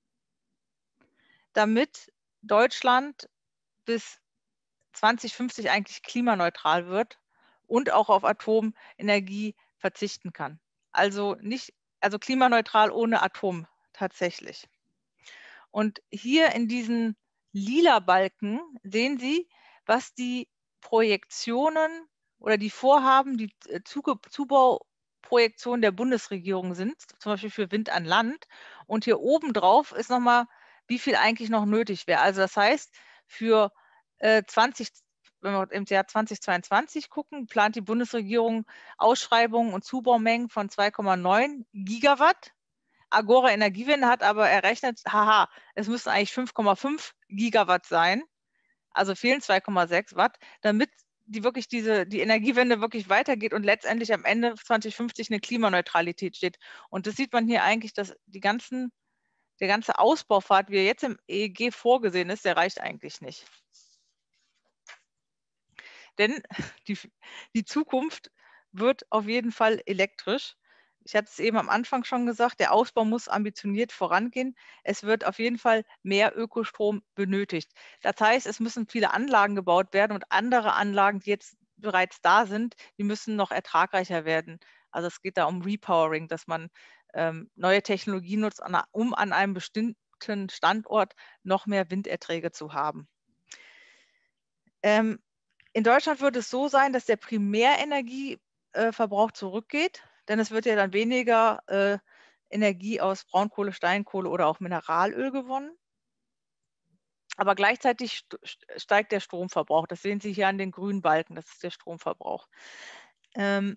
damit Deutschland bis zweitausendfünfzig eigentlich klimaneutral wird und auch auf Atomenergie verzichten kann. Also nicht, also klimaneutral ohne Atom tatsächlich. Und hier in diesen lila Balken sehen Sie, was die Projektionen oder die Vorhaben, die Zubauprojektionen der Bundesregierung sind, zum Beispiel für Wind an Land. Und hier oben drauf ist nochmal, wie viel eigentlich noch nötig wäre. Also das heißt, für äh, zwanzig, wenn wir im Jahr zweitausendzweiundzwanzig gucken, plant die Bundesregierung Ausschreibungen und Zubaumengen von zwei Komma neun Gigawatt. Agora Energiewende hat aber errechnet, haha, es müssen eigentlich fünf Komma fünf Gigawatt sein, also fehlen zwei Komma sechs Watt, damit die wirklich diese, die Energiewende wirklich weitergeht und letztendlich am Ende zwanzig fünfzig eine Klimaneutralität steht. Und das sieht man hier eigentlich, dass die ganzen, der ganze Ausbaufahrt, wie er jetzt im E E G vorgesehen ist, der reicht eigentlich nicht. Denn die, die Zukunft wird auf jeden Fall elektrisch. Ich hatte es eben am Anfang schon gesagt, der Ausbau muss ambitioniert vorangehen. Es wird auf jeden Fall mehr Ökostrom benötigt. Das heißt, es müssen viele Anlagen gebaut werden und andere Anlagen, die jetzt bereits da sind, die müssen noch ertragreicher werden. Also es geht da um Repowering, dass man ähm, neue Technologien nutzt, um an einem bestimmten Standort noch mehr Winderträge zu haben. Ähm, in Deutschland wird es so sein, dass der Primärenergieverbrauch zurückgeht. Denn es wird ja dann weniger äh, Energie aus Braunkohle, Steinkohle oder auch Mineralöl gewonnen. Aber gleichzeitig steigt der Stromverbrauch. Das sehen Sie hier an den grünen Balken, das ist der Stromverbrauch. Ähm,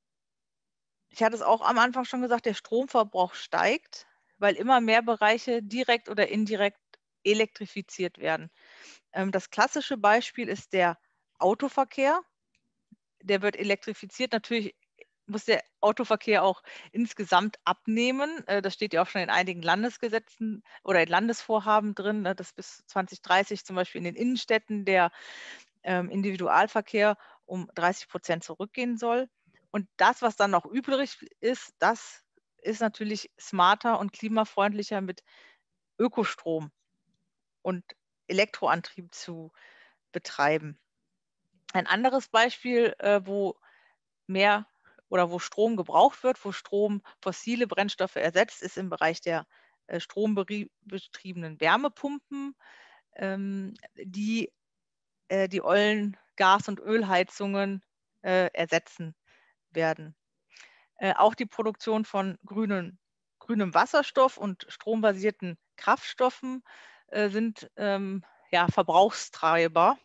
ich hatte es auch am Anfang schon gesagt, der Stromverbrauch steigt, weil immer mehr Bereiche direkt oder indirekt elektrifiziert werden. Ähm, das klassische Beispiel ist der Autoverkehr. Der wird elektrifiziert, natürlich muss der Autoverkehr auch insgesamt abnehmen. Das steht ja auch schon in einigen Landesgesetzen oder in Landesvorhaben drin, dass bis zwanzig dreißig zum Beispiel in den Innenstädten der Individualverkehr um dreißig Prozent zurückgehen soll. Und das, was dann noch übrig ist, das ist natürlich smarter und klimafreundlicher mit Ökostrom und Elektroantrieb zu betreiben. Ein anderes Beispiel, wo mehr oder wo Strom gebraucht wird, wo Strom fossile Brennstoffe ersetzt, ist im Bereich der äh, strombetriebenen Wärmepumpen, ähm, die äh, die ollen Gas- und Ölheizungen äh, ersetzen werden. Äh, auch die Produktion von grünen, grünem Wasserstoff und strombasierten Kraftstoffen äh, sind ähm, ja, Verbrauchstreiber.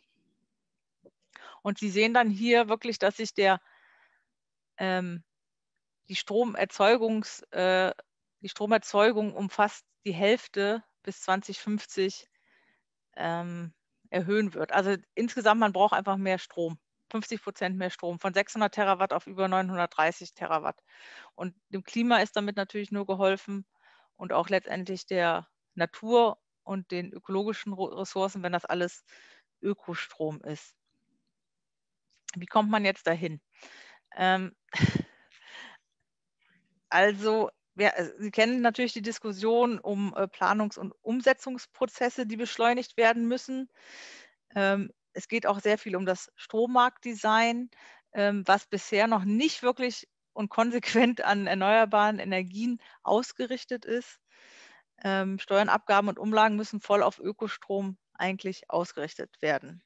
Und Sie sehen dann hier wirklich, dass sich der ähm, Die, Stromerzeugungs, äh, die Stromerzeugung um fast die Hälfte bis zwanzig fünfzig ähm, erhöhen wird. Also insgesamt, man braucht einfach mehr Strom, fünfzig Prozent mehr Strom, von sechshundert Terawatt auf über neunhundertdreißig Terawatt. Und dem Klima ist damit natürlich nur geholfen und auch letztendlich der Natur und den ökologischen Ressourcen, wenn das alles Ökostrom ist. Wie kommt man jetzt dahin? Ähm, Also, ja, Sie kennen natürlich die Diskussion um äh, Planungs- und Umsetzungsprozesse, die beschleunigt werden müssen. Ähm, es geht auch sehr viel um das Strommarktdesign, ähm, was bisher noch nicht wirklich und konsequent an erneuerbaren Energien ausgerichtet ist. Ähm, Steuern, Abgaben und Umlagen müssen voll auf Ökostrom eigentlich ausgerichtet werden.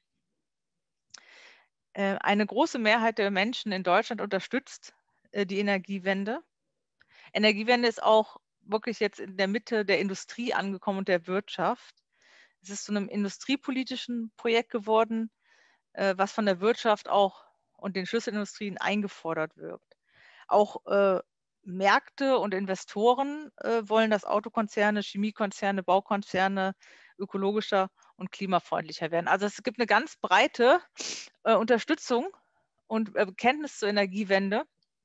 Äh, eine große Mehrheit der Menschen in Deutschland unterstützt äh, die Energiewende. Energiewende ist auch wirklich jetzt in der Mitte der Industrie angekommen und der Wirtschaft. Es ist zu einem industriepolitischen Projekt geworden, äh, was von der Wirtschaft auch und den Schlüsselindustrien eingefordert wird. Auch äh, Märkte und Investoren äh, wollen, dass Autokonzerne, Chemiekonzerne, Baukonzerne ökologischer und klimafreundlicher werden. Also es gibt eine ganz breite äh, Unterstützung und äh, Bekenntnis zur Energiewende.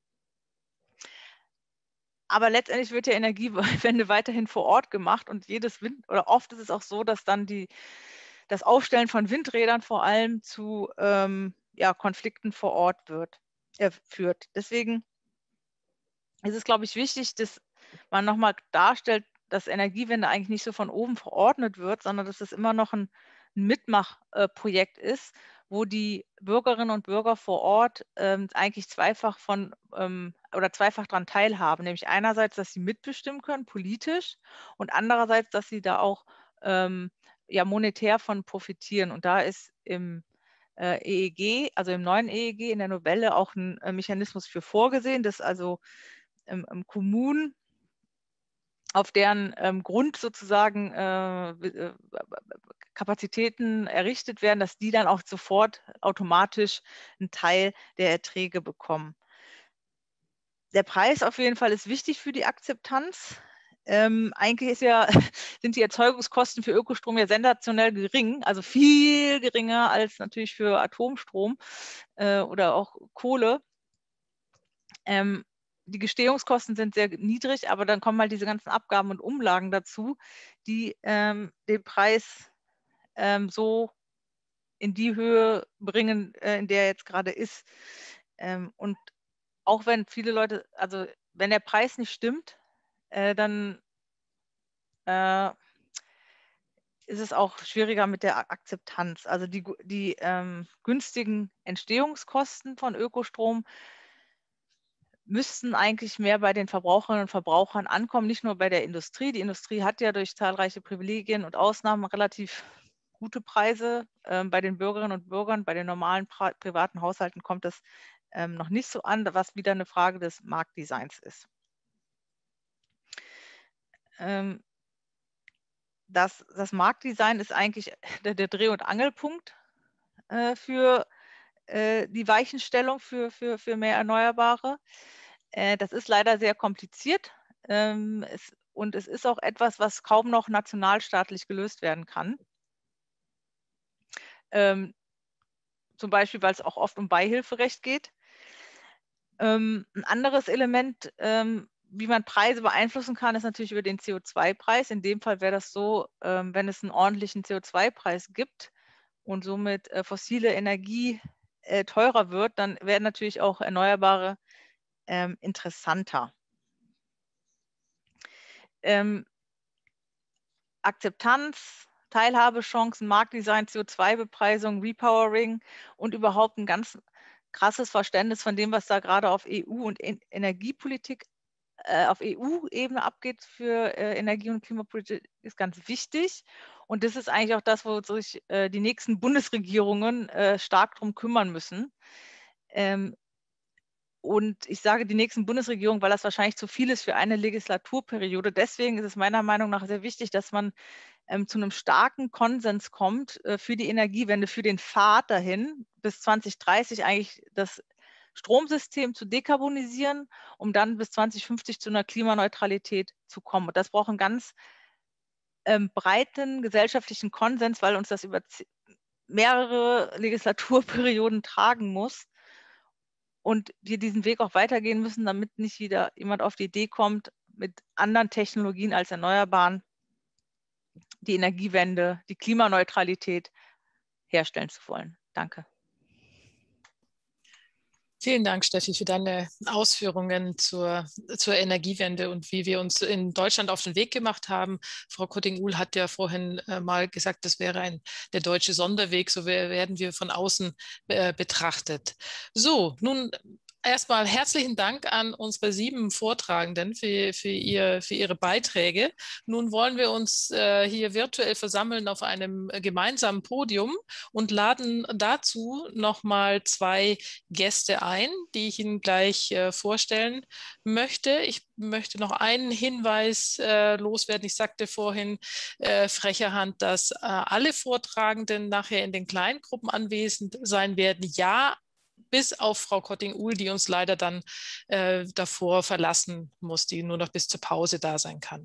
Aber letztendlich wird ja Energiewende weiterhin vor Ort gemacht und jedes Wind, oder oft ist es auch so, dass dann die, das Aufstellen von Windrädern vor allem zu ähm, ja, Konflikten vor Ort wird, äh, führt. Deswegen ist es, glaube ich, wichtig, dass man nochmal darstellt, dass Energiewende eigentlich nicht so von oben verordnet wird, sondern dass es immer noch ein, ein Mitmachprojekt äh, ist, wo die Bürgerinnen und Bürger vor Ort ähm, eigentlich zweifach von ähm, oder zweifach daran teilhaben, nämlich einerseits, dass sie mitbestimmen können, politisch, und andererseits, dass sie da auch ähm, ja, monetär von profitieren. Und da ist im äh, E E G, also im neuen E E G, in der Novelle auch ein äh, Mechanismus für vorgesehen, dass also ähm, ähm, Kommunen auf deren ähm, Grund sozusagen äh, Kapazitäten errichtet werden, dass die dann auch sofort automatisch einen Teil der Erträge bekommen. Der Preis auf jeden Fall ist wichtig für die Akzeptanz. Ähm, eigentlich ist ja, sind die Erzeugungskosten für Ökostrom ja sensationell gering, also viel geringer als natürlich für Atomstrom äh, oder auch Kohle. Ähm, die Gestehungskosten sind sehr niedrig, aber dann kommen halt diese ganzen Abgaben und Umlagen dazu, die ähm, den Preis ähm, so in die Höhe bringen, äh, in der er jetzt gerade ist. Ähm, und auch wenn viele Leute, also wenn der Preis nicht stimmt, äh, dann äh, ist es auch schwieriger mit der Akzeptanz. Also die, die ähm, günstigen Entstehungskosten von Ökostrom müssten eigentlich mehr bei den Verbraucherinnen und Verbrauchern ankommen, nicht nur bei der Industrie. Die Industrie hat ja durch zahlreiche Privilegien und Ausnahmen relativ gute Preise. Ähm, bei den Bürgerinnen und Bürgern, bei den normalen pri privaten Haushalten kommt das ähm, noch nicht so an, was wieder eine Frage des Marktdesigns ist. Ähm, das, das Marktdesign ist eigentlich der, der Dreh- und Angelpunkt äh, für äh, die Weichenstellung für, für, für mehr Erneuerbare. Äh, das ist leider sehr kompliziert ähm, es, und es ist auch etwas, was kaum noch nationalstaatlich gelöst werden kann. Ähm, zum Beispiel, weil es auch oft um Beihilferecht geht. Ähm, ein anderes Element, ähm, wie man Preise beeinflussen kann, ist natürlich über den C O zwei Preis. In dem Fall wäre das so, ähm, wenn es einen ordentlichen C O zwei Preis gibt und somit äh, fossile Energie äh, teurer wird, dann werden natürlich auch Erneuerbare ähm, interessanter. Ähm, Akzeptanz, Teilhabechancen, Marktdesign, C O zwei Bepreisung, Repowering und überhaupt ein ganz krasses Verständnis von dem, was da gerade auf E U- und Energiepolitik äh, auf E U-Ebene abgeht für äh, Energie- und Klimapolitik, ist ganz wichtig. Und das ist eigentlich auch das, wo sich äh, die nächsten Bundesregierungen äh, stark darum kümmern müssen. Ähm, Und ich sage die nächsten Bundesregierungen, weil das wahrscheinlich zu viel ist für eine Legislaturperiode. Deswegen ist es meiner Meinung nach sehr wichtig, dass man ähm, zu einem starken Konsens kommt äh, für die Energiewende, für den Pfad dahin, bis zwanzig dreißig eigentlich das Stromsystem zu dekarbonisieren, um dann bis zwanzig fünfzig zu einer Klimaneutralität zu kommen. Und das braucht einen ganz ähm, breiten gesellschaftlichen Konsens, weil uns das über mehrere Legislaturperioden tragen muss. Und wir diesen Weg auch weitergehen müssen, damit nicht wieder jemand auf die Idee kommt, mit anderen Technologien als Erneuerbaren die Energiewende, die Klimaneutralität herstellen zu wollen. Danke. Vielen Dank, Steffi, für deine Ausführungen zur, zur Energiewende und wie wir uns in Deutschland auf den Weg gemacht haben. Frau Cotting-Uhl hat ja vorhin äh, mal gesagt, das wäre ein, der deutsche Sonderweg, so werden wir von außen äh, betrachtet. So, nun erstmal herzlichen Dank an unsere sieben Vortragenden für, für, ihr, für ihre Beiträge. Nun wollen wir uns äh, hier virtuell versammeln auf einem gemeinsamen Podium und laden dazu nochmal zwei Gäste ein, die ich Ihnen gleich äh, vorstellen möchte. Ich möchte noch einen Hinweis äh, loswerden. Ich sagte vorhin äh, frecherhand, dass äh, alle Vortragenden nachher in den Kleingruppen anwesend sein werden. Ja, bis auf Frau Cotting-Uhl, die uns leider dann äh, davor verlassen muss, die nur noch bis zur Pause da sein kann.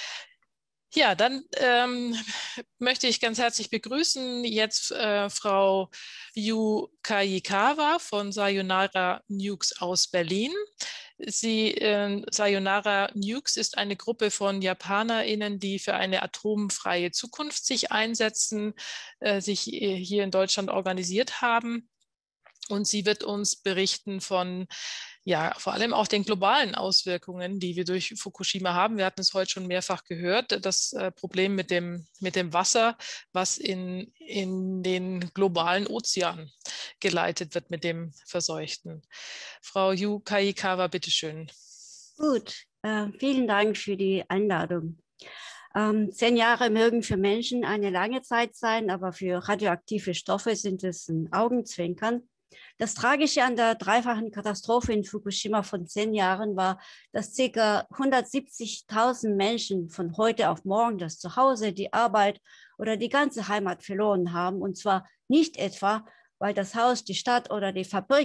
Ja, dann ähm, möchte ich ganz herzlich begrüßen jetzt äh, Frau Yu Kayikawa von Sayonara Nukes aus Berlin. Sie, äh, Sayonara Nukes ist eine Gruppe von JapanerInnen, die für eine atomfreie Zukunft sich einsetzen, äh, sich hier in Deutschland organisiert haben. Und sie wird uns berichten von, ja, vor allem auch den globalen Auswirkungen, die wir durch Fukushima haben. Wir hatten es heute schon mehrfach gehört, das äh, Problem mit dem, mit dem Wasser, was in, in den globalen Ozean geleitet wird mit dem Verseuchten. Frau Yu Kayikawa, bitteschön. Gut, äh, vielen Dank für die Einladung. Ähm, zehn Jahre mögen für Menschen eine lange Zeit sein, aber für radioaktive Stoffe sind es ein Augenzwinkern. Das Tragische an der dreifachen Katastrophe in Fukushima von zehn Jahren war, dass ca. hundertsiebzigtausend Menschen von heute auf morgen das Zuhause, die Arbeit oder die ganze Heimat verloren haben. Und zwar nicht etwa, weil das Haus, die Stadt oder die Fabrik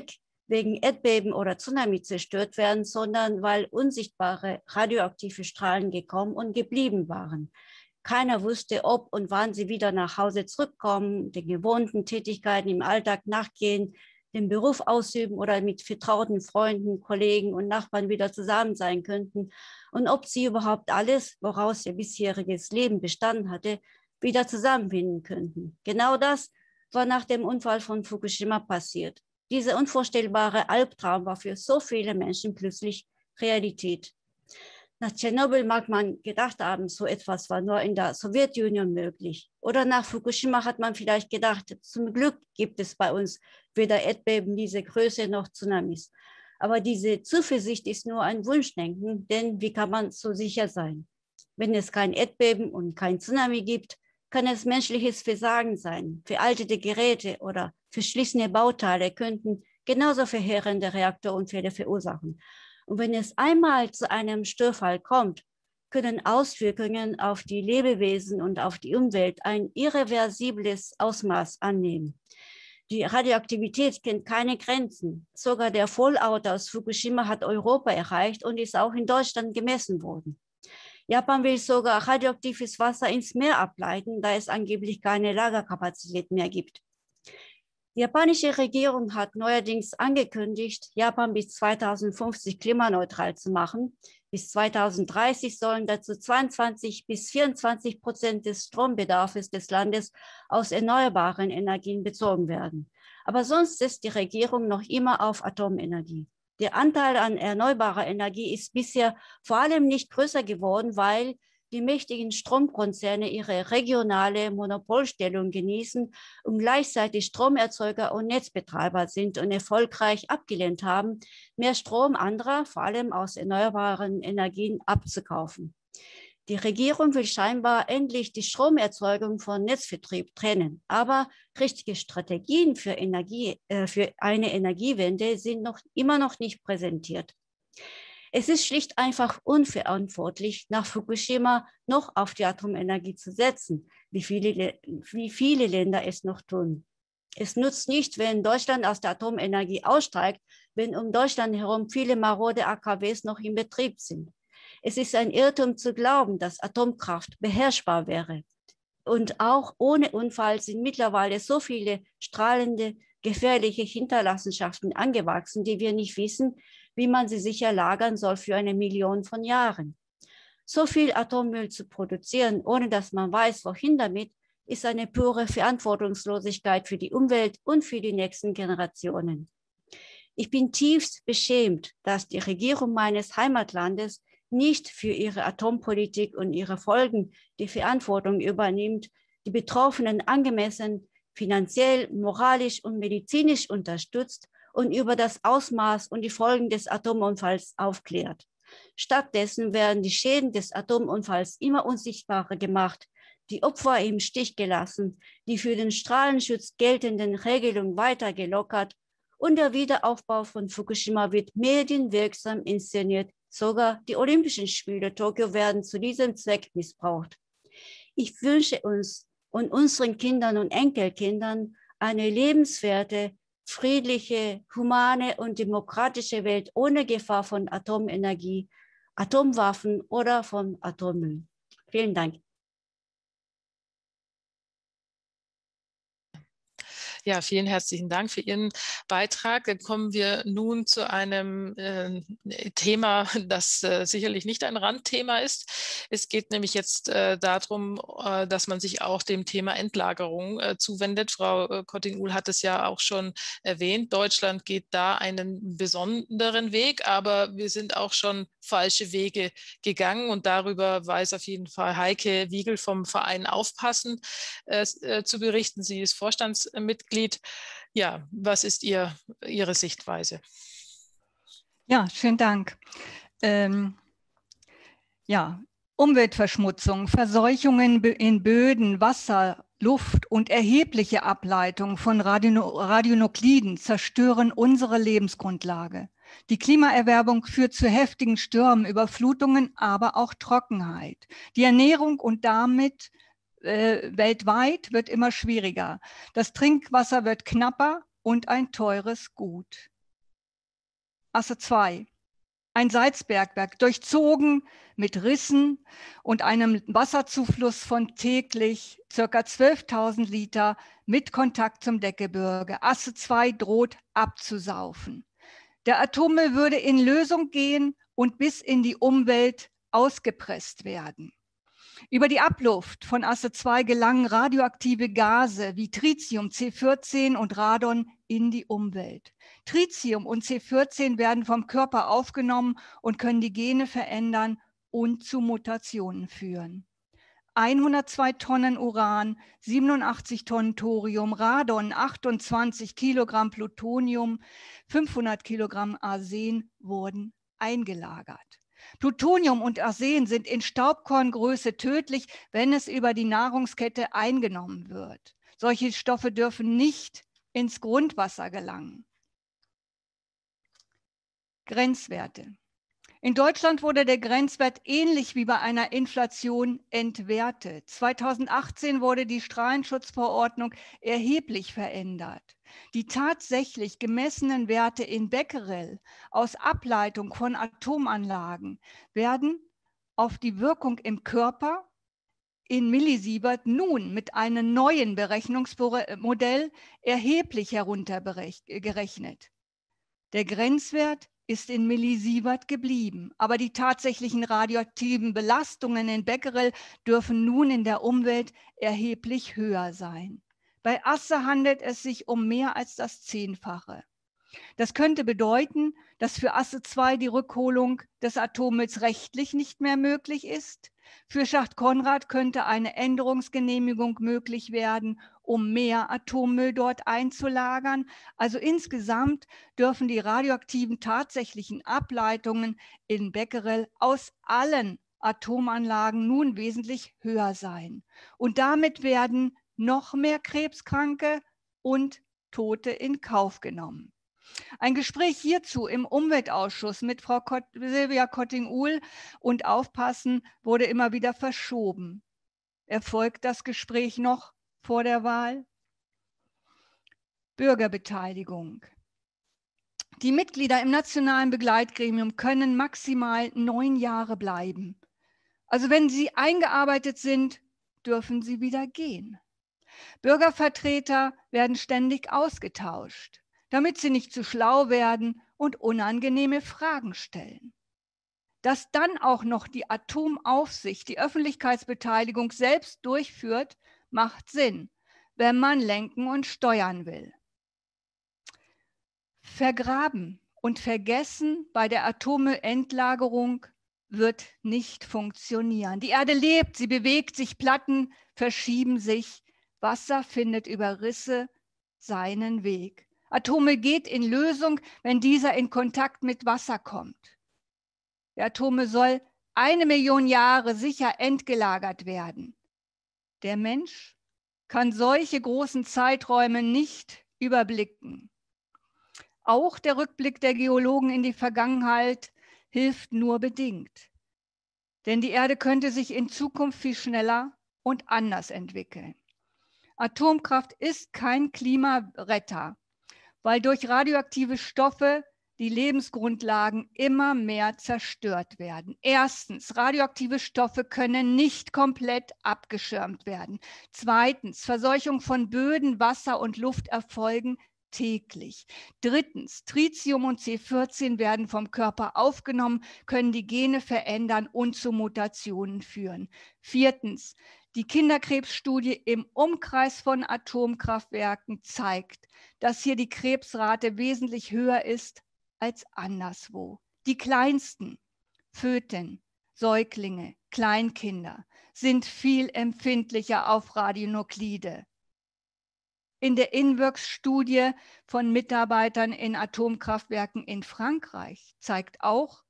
wegen Erdbeben oder Tsunami zerstört werden, sondern weil unsichtbare radioaktive Strahlen gekommen und geblieben waren. Keiner wusste, ob und wann sie wieder nach Hause zurückkommen, den gewohnten Tätigkeiten im Alltag nachgehen, den Beruf ausüben oder mit vertrauten Freunden, Kollegen und Nachbarn wieder zusammen sein könnten und ob sie überhaupt alles, woraus ihr bisheriges Leben bestanden hatte, wieder zusammenfinden könnten. Genau das war nach dem Unfall von Fukushima passiert. Dieser unvorstellbare Albtraum war für so viele Menschen plötzlich Realität. Nach Tschernobyl mag man gedacht haben, so etwas war nur in der Sowjetunion möglich. Oder nach Fukushima hat man vielleicht gedacht, zum Glück gibt es bei uns weder Erdbeben dieser Größe noch Tsunamis. Aber diese Zuversicht ist nur ein Wunschdenken, denn wie kann man so sicher sein? Wenn es kein Erdbeben und kein Tsunami gibt, kann es menschliches Versagen sein. Veraltete Geräte oder verschlissene Bauteile könnten genauso verheerende Reaktorunfälle verursachen. Und wenn es einmal zu einem Störfall kommt, können Auswirkungen auf die Lebewesen und auf die Umwelt ein irreversibles Ausmaß annehmen. Die Radioaktivität kennt keine Grenzen. Sogar der Fallout aus Fukushima hat Europa erreicht und ist auch in Deutschland gemessen worden. Japan will sogar radioaktives Wasser ins Meer ableiten, da es angeblich keine Lagerkapazität mehr gibt. Die japanische Regierung hat neuerdings angekündigt, Japan bis zweitausendfünfzig klimaneutral zu machen. Bis zweitausenddreißig sollen dazu zweiundzwanzig bis vierundzwanzig Prozent des Strombedarfs des Landes aus erneuerbaren Energien bezogen werden. Aber sonst setzt die Regierung noch immer auf Atomenergie. Der Anteil an erneuerbarer Energie ist bisher vor allem nicht größer geworden, weil die mächtigen Stromkonzerne ihre regionale Monopolstellung genießen und gleichzeitig Stromerzeuger und Netzbetreiber sind und erfolgreich abgelehnt haben, mehr Strom anderer, vor allem aus erneuerbaren Energien, abzukaufen. Die Regierung will scheinbar endlich die Stromerzeugung von Netzvertrieb trennen, aber richtige Strategien für, Energie, äh, für eine Energiewende sind noch, immer noch nicht präsentiert. Es ist schlicht einfach unverantwortlich, nach Fukushima noch auf die Atomenergie zu setzen, wie viele, wie viele Länder es noch tun. Es nutzt nicht, wenn Deutschland aus der Atomenergie aussteigt, wenn um Deutschland herum viele marode A K Ws noch in Betrieb sind. Es ist ein Irrtum zu glauben, dass Atomkraft beherrschbar wäre. Und auch ohne Unfall sind mittlerweile so viele strahlende, gefährliche Hinterlassenschaften angewachsen, die wir nicht wissen, wie man sie sicher lagern soll für eine Million von Jahren. So viel Atommüll zu produzieren, ohne dass man weiß, wohin damit, ist eine pure Verantwortungslosigkeit für die Umwelt und für die nächsten Generationen. Ich bin tiefst beschämt, dass die Regierung meines Heimatlandes nicht für ihre Atompolitik und ihre Folgen die Verantwortung übernimmt, die Betroffenen angemessen finanziell, moralisch und medizinisch unterstützt und über das Ausmaß und die Folgen des Atomunfalls aufklärt. Stattdessen werden die Schäden des Atomunfalls immer unsichtbarer gemacht, die Opfer im Stich gelassen, die für den Strahlenschutz geltenden Regelungen weiter gelockert und der Wiederaufbau von Fukushima wird medienwirksam inszeniert. Sogar die Olympischen Spiele Tokio werden zu diesem Zweck missbraucht. Ich wünsche uns und unseren Kindern und Enkelkindern eine lebenswerte, friedliche, humane und demokratische Welt ohne Gefahr von Atomenergie, Atomwaffen oder von Atommüll. Vielen Dank. Ja, vielen herzlichen Dank für Ihren Beitrag. Dann kommen wir nun zu einem äh, Thema, das äh, sicherlich nicht ein Randthema ist. Es geht nämlich jetzt äh, darum, äh, dass man sich auch dem Thema Endlagerung äh, zuwendet. Frau äh, Cottin-Uhl hat es ja auch schon erwähnt. Deutschland geht da einen besonderen Weg, aber wir sind auch schon falsche Wege gegangen und darüber weiß auf jeden Fall Heike Wiegel vom Verein Aufpassen äh, äh, zu berichten. Sie ist Vorstandsmitglied. Ja, was ist ihr, Ihre Sichtweise? Ja, schönen Dank. Ähm, ja, Umweltverschmutzung, Verseuchungen in Böden, Wasser, Luft und erhebliche Ableitung von Radiono Radionukliden zerstören unsere Lebensgrundlage. Die Klimaerwärmung führt zu heftigen Stürmen, Überflutungen, aber auch Trockenheit. Die Ernährung und damit äh, weltweit wird immer schwieriger. Das Trinkwasser wird knapper und ein teures Gut. Asse zwei. Ein Salzbergwerk, durchzogen mit Rissen und einem Wasserzufluss von täglich ca. zwölftausend Liter mit Kontakt zum Deckgebirge. Asse zwei droht abzusaufen. Der Atommüll würde in Lösung gehen und bis in die Umwelt ausgepresst werden. Über die Abluft von Asse zwei gelangen radioaktive Gase wie Tritium, C vierzehn und Radon in die Umwelt. Tritium und C vierzehn werden vom Körper aufgenommen und können die Gene verändern und zu Mutationen führen. hundertzwei Tonnen Uran, siebenundachtzig Tonnen Thorium, Radon, achtundzwanzig Kilogramm Plutonium, fünfhundert Kilogramm Arsen wurden eingelagert. Plutonium und Arsen sind in Staubkorngröße tödlich, wenn es über die Nahrungskette eingenommen wird. Solche Stoffe dürfen nicht ins Grundwasser gelangen. Grenzwerte. In Deutschland wurde der Grenzwert ähnlich wie bei einer Inflation entwertet. zweitausendachtzehn wurde die Strahlenschutzverordnung erheblich verändert. Die tatsächlich gemessenen Werte in Becquerel aus Ableitung von Atomanlagen werden auf die Wirkung im Körper in Millisievert nun mit einem neuen Berechnungsmodell erheblich heruntergerechnet. Der Grenzwert ist in Millisievert geblieben, aber die tatsächlichen radioaktiven Belastungen in Becquerel dürfen nun in der Umwelt erheblich höher sein. Bei Asse handelt es sich um mehr als das Zehnfache. Das könnte bedeuten, dass für Asse zwei die Rückholung des Atommülls rechtlich nicht mehr möglich ist. Für Schacht Konrad könnte eine Änderungsgenehmigung möglich werden, um mehr Atommüll dort einzulagern. Also insgesamt dürfen die radioaktiven tatsächlichen Ableitungen in Becquerel aus allen Atomanlagen nun wesentlich höher sein. Und damit werden noch mehr Krebskranke und Tote in Kauf genommen. Ein Gespräch hierzu im Umweltausschuss mit Frau Kot- Silvia Kotting-Uhl und Aufpassen wurde immer wieder verschoben. Erfolgt das Gespräch noch vor der Wahl? Bürgerbeteiligung. Die Mitglieder im nationalen Begleitgremium können maximal neun Jahre bleiben. Also wenn sie eingearbeitet sind, dürfen sie wieder gehen. Bürgervertreter werden ständig ausgetauscht, damit sie nicht zu schlau werden und unangenehme Fragen stellen. Dass dann auch noch die Atomaufsicht die Öffentlichkeitsbeteiligung selbst durchführt, macht Sinn, wenn man lenken und steuern will. Vergraben und vergessen bei der Atommüllendlagerung wird nicht funktionieren. Die Erde lebt, sie bewegt sich, Platten verschieben sich, Wasser findet über Risse seinen Weg. Atommüll geht in Lösung, wenn dieser in Kontakt mit Wasser kommt. Der Atommüll soll eine Million Jahre sicher entgelagert werden. Der Mensch kann solche großen Zeiträume nicht überblicken. Auch der Rückblick der Geologen in die Vergangenheit hilft nur bedingt. Denn die Erde könnte sich in Zukunft viel schneller und anders entwickeln. Atomkraft ist kein Klimaretter, weil durch radioaktive Stoffe die Lebensgrundlagen immer mehr zerstört werden. Erstens, radioaktive Stoffe können nicht komplett abgeschirmt werden. Zweitens, Verseuchung von Böden, Wasser und Luft erfolgen täglich. Drittens, Tritium und C vierzehn werden vom Körper aufgenommen, können die Gene verändern und zu Mutationen führen. Viertens, die Kinderkrebsstudie im Umkreis von Atomkraftwerken zeigt, dass hier die Krebsrate wesentlich höher ist als anderswo. Die Kleinsten, Föten, Säuglinge, Kleinkinder sind viel empfindlicher auf Radionuklide. In der INVOX-Studie von Mitarbeitern in Atomkraftwerken in Frankreich zeigt auch,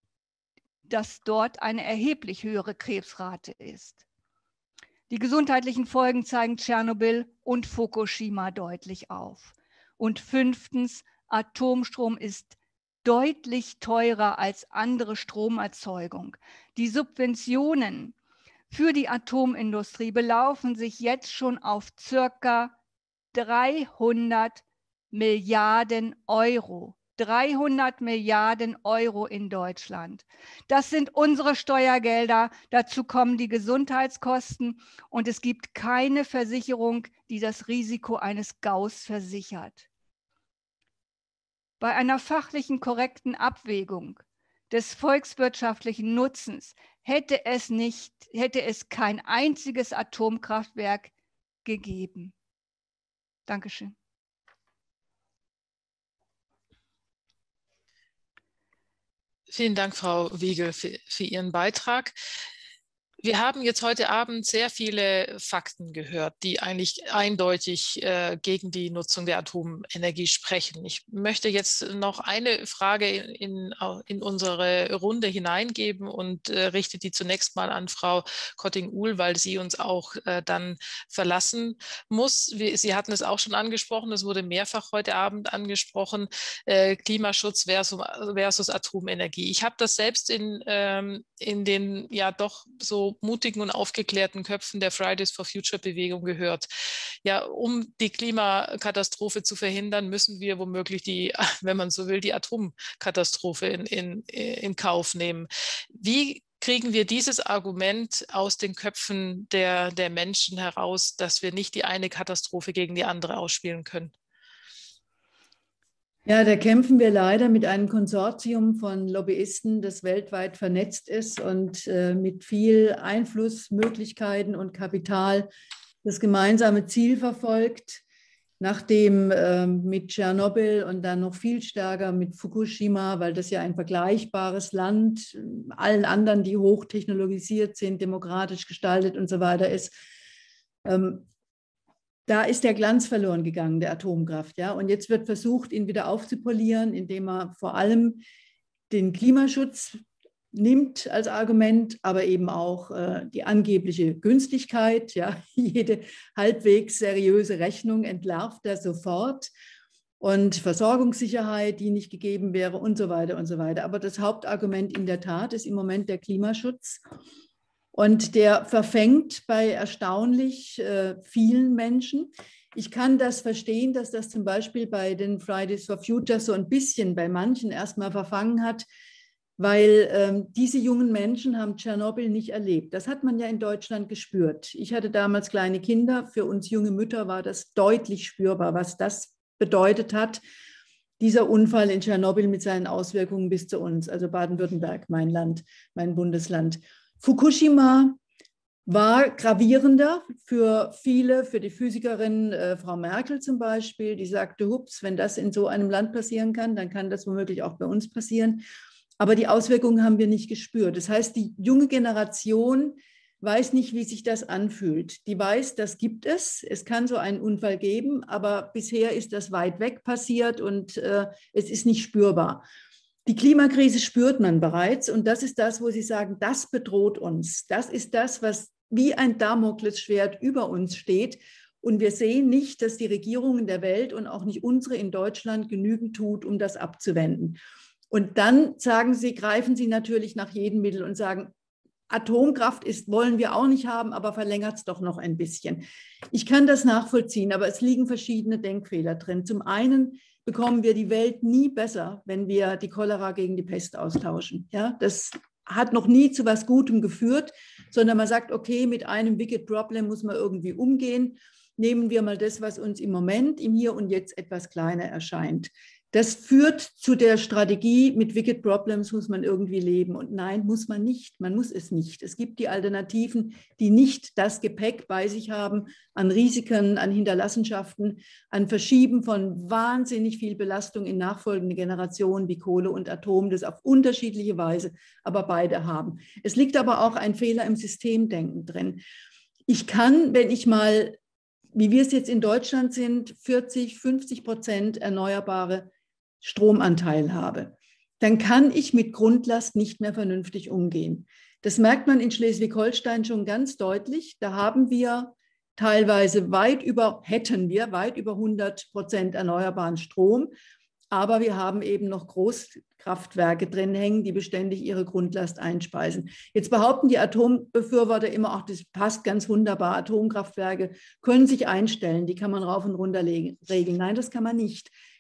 dass dort eine erheblich höhere Krebsrate ist. Die gesundheitlichen Folgen zeigen Tschernobyl und Fukushima deutlich auf. Und fünftens, Atomstrom ist deutlich teurer als andere Stromerzeugung. Die Subventionen für die Atomindustrie belaufen sich jetzt schon auf circa dreihundert Milliarden Euro. dreihundert Milliarden Euro in Deutschland. Das sind unsere Steuergelder, dazu kommen die Gesundheitskosten und es gibt keine Versicherung, die das Risiko eines Gaus versichert. Bei einer fachlichen korrekten Abwägung des volkswirtschaftlichen Nutzens hätte es nicht, hätte es kein einziges Atomkraftwerk gegeben. Dankeschön. Vielen Dank, Frau Wiegel, für, für Ihren Beitrag. Wir haben jetzt heute Abend sehr viele Fakten gehört, die eigentlich eindeutig äh, gegen die Nutzung der Atomenergie sprechen. Ich möchte jetzt noch eine Frage in, in unsere Runde hineingeben und äh, richte die zunächst mal an Frau Kotting-Uhl, weil sie uns auch äh, dann verlassen muss. Wir, Sie hatten es auch schon angesprochen, es wurde mehrfach heute Abend angesprochen, äh, Klimaschutz versus, versus Atomenergie. Ich habe das selbst in, ähm, in den ja doch so mutigen und aufgeklärten Köpfen der Fridays for Future Bewegung gehört. Ja, um die Klimakatastrophe zu verhindern, müssen wir womöglich die, wenn man so will, die Atomkatastrophe in, in, in Kauf nehmen. Wie kriegen wir dieses Argument aus den Köpfen der, der Menschen heraus, dass wir nicht die eine Katastrophe gegen die andere ausspielen können? Ja, da kämpfen wir leider mit einem Konsortium von Lobbyisten, das weltweit vernetzt ist und äh, mit viel Einflussmöglichkeiten und Kapital das gemeinsame Ziel verfolgt, nachdem äh, mit Tschernobyl und dann noch viel stärker mit Fukushima, weil das ja ein vergleichbares Land, allen anderen, die hochtechnologisiert sind, demokratisch gestaltet und so weiter ist, ähm, da ist der Glanz verloren gegangen, der Atomkraft. Ja? Und jetzt wird versucht, ihn wieder aufzupolieren, indem man vor allem den Klimaschutz nimmt als Argument, aber eben auch äh, die angebliche Günstigkeit. Ja? Jede halbwegs seriöse Rechnung entlarvt er sofort. Und Versorgungssicherheit, die nicht gegeben wäre und so weiter und so weiter. Aber das Hauptargument in der Tat ist im Moment der Klimaschutz. Und der verfängt bei erstaunlich äh, vielen Menschen. Ich kann das verstehen, dass das zum Beispiel bei den Fridays for Future so ein bisschen bei manchen erstmal verfangen hat, weil ähm, diese jungen Menschen haben Tschernobyl nicht erlebt. Das hat man ja in Deutschland gespürt. Ich hatte damals kleine Kinder. Für uns junge Mütter war das deutlich spürbar, was das bedeutet hat, dieser Unfall in Tschernobyl mit seinen Auswirkungen bis zu uns, also Baden-Württemberg, mein Land, mein Bundesland. Fukushima war gravierender für viele, für die Physikerin äh, Frau Merkel zum Beispiel, die sagte, hups, wenn das in so einem Land passieren kann, dann kann das womöglich auch bei uns passieren. Aber die Auswirkungen haben wir nicht gespürt. Das heißt, die junge Generation weiß nicht, wie sich das anfühlt. Die weiß, das gibt es, es kann so einen Unfall geben, aber bisher ist das weit weg passiert und äh, es ist nicht spürbar. Die Klimakrise spürt man bereits und das ist das, wo Sie sagen, das bedroht uns. Das ist das, was wie ein Damoklesschwert über uns steht. Und wir sehen nicht, dass die Regierungen der Welt und auch nicht unsere in Deutschland genügend tut, um das abzuwenden. Und dann sagen Sie, greifen Sie natürlich nach jedem Mittel und sagen, Atomkraft ist, wollen wir auch nicht haben, aber verlängert es doch noch ein bisschen. Ich kann das nachvollziehen, aber es liegen verschiedene Denkfehler drin. Zum einen bekommen wir die Welt nie besser, wenn wir die Cholera gegen die Pest austauschen. Ja, das hat noch nie zu was Gutem geführt, sondern man sagt, okay, mit einem Wicked Problem muss man irgendwie umgehen. Nehmen wir mal das, was uns im Moment, im Hier und Jetzt etwas kleiner erscheint. Das führt zu der Strategie, mit Wicked Problems muss man irgendwie leben. Und nein, muss man nicht. Man muss es nicht. Es gibt die Alternativen, die nicht das Gepäck bei sich haben an Risiken, an Hinterlassenschaften, an Verschieben von wahnsinnig viel Belastung in nachfolgende Generationen wie Kohle und Atom, das auf unterschiedliche Weise aber beide haben. Es liegt aber auch ein Fehler im Systemdenken drin. Ich kann, wenn ich mal, wie wir es jetzt in Deutschland sind, vierzig, fünfzig Prozent erneuerbare Stromanteil habe, dann kann ich mit Grundlast nicht mehr vernünftig umgehen. Das merkt man in Schleswig-Holstein schon ganz deutlich. Da haben wir teilweise weit über, hätten wir weit über hundert Prozent erneuerbaren Strom, aber wir haben eben noch Großkraftwerke drin hängen, die beständig ihre Grundlast einspeisen. Jetzt behaupten die Atombefürworter immer, ach, das passt ganz wunderbar, Atomkraftwerke können sich einstellen, die kann man rauf und runter regeln. Nein, das kann man nicht.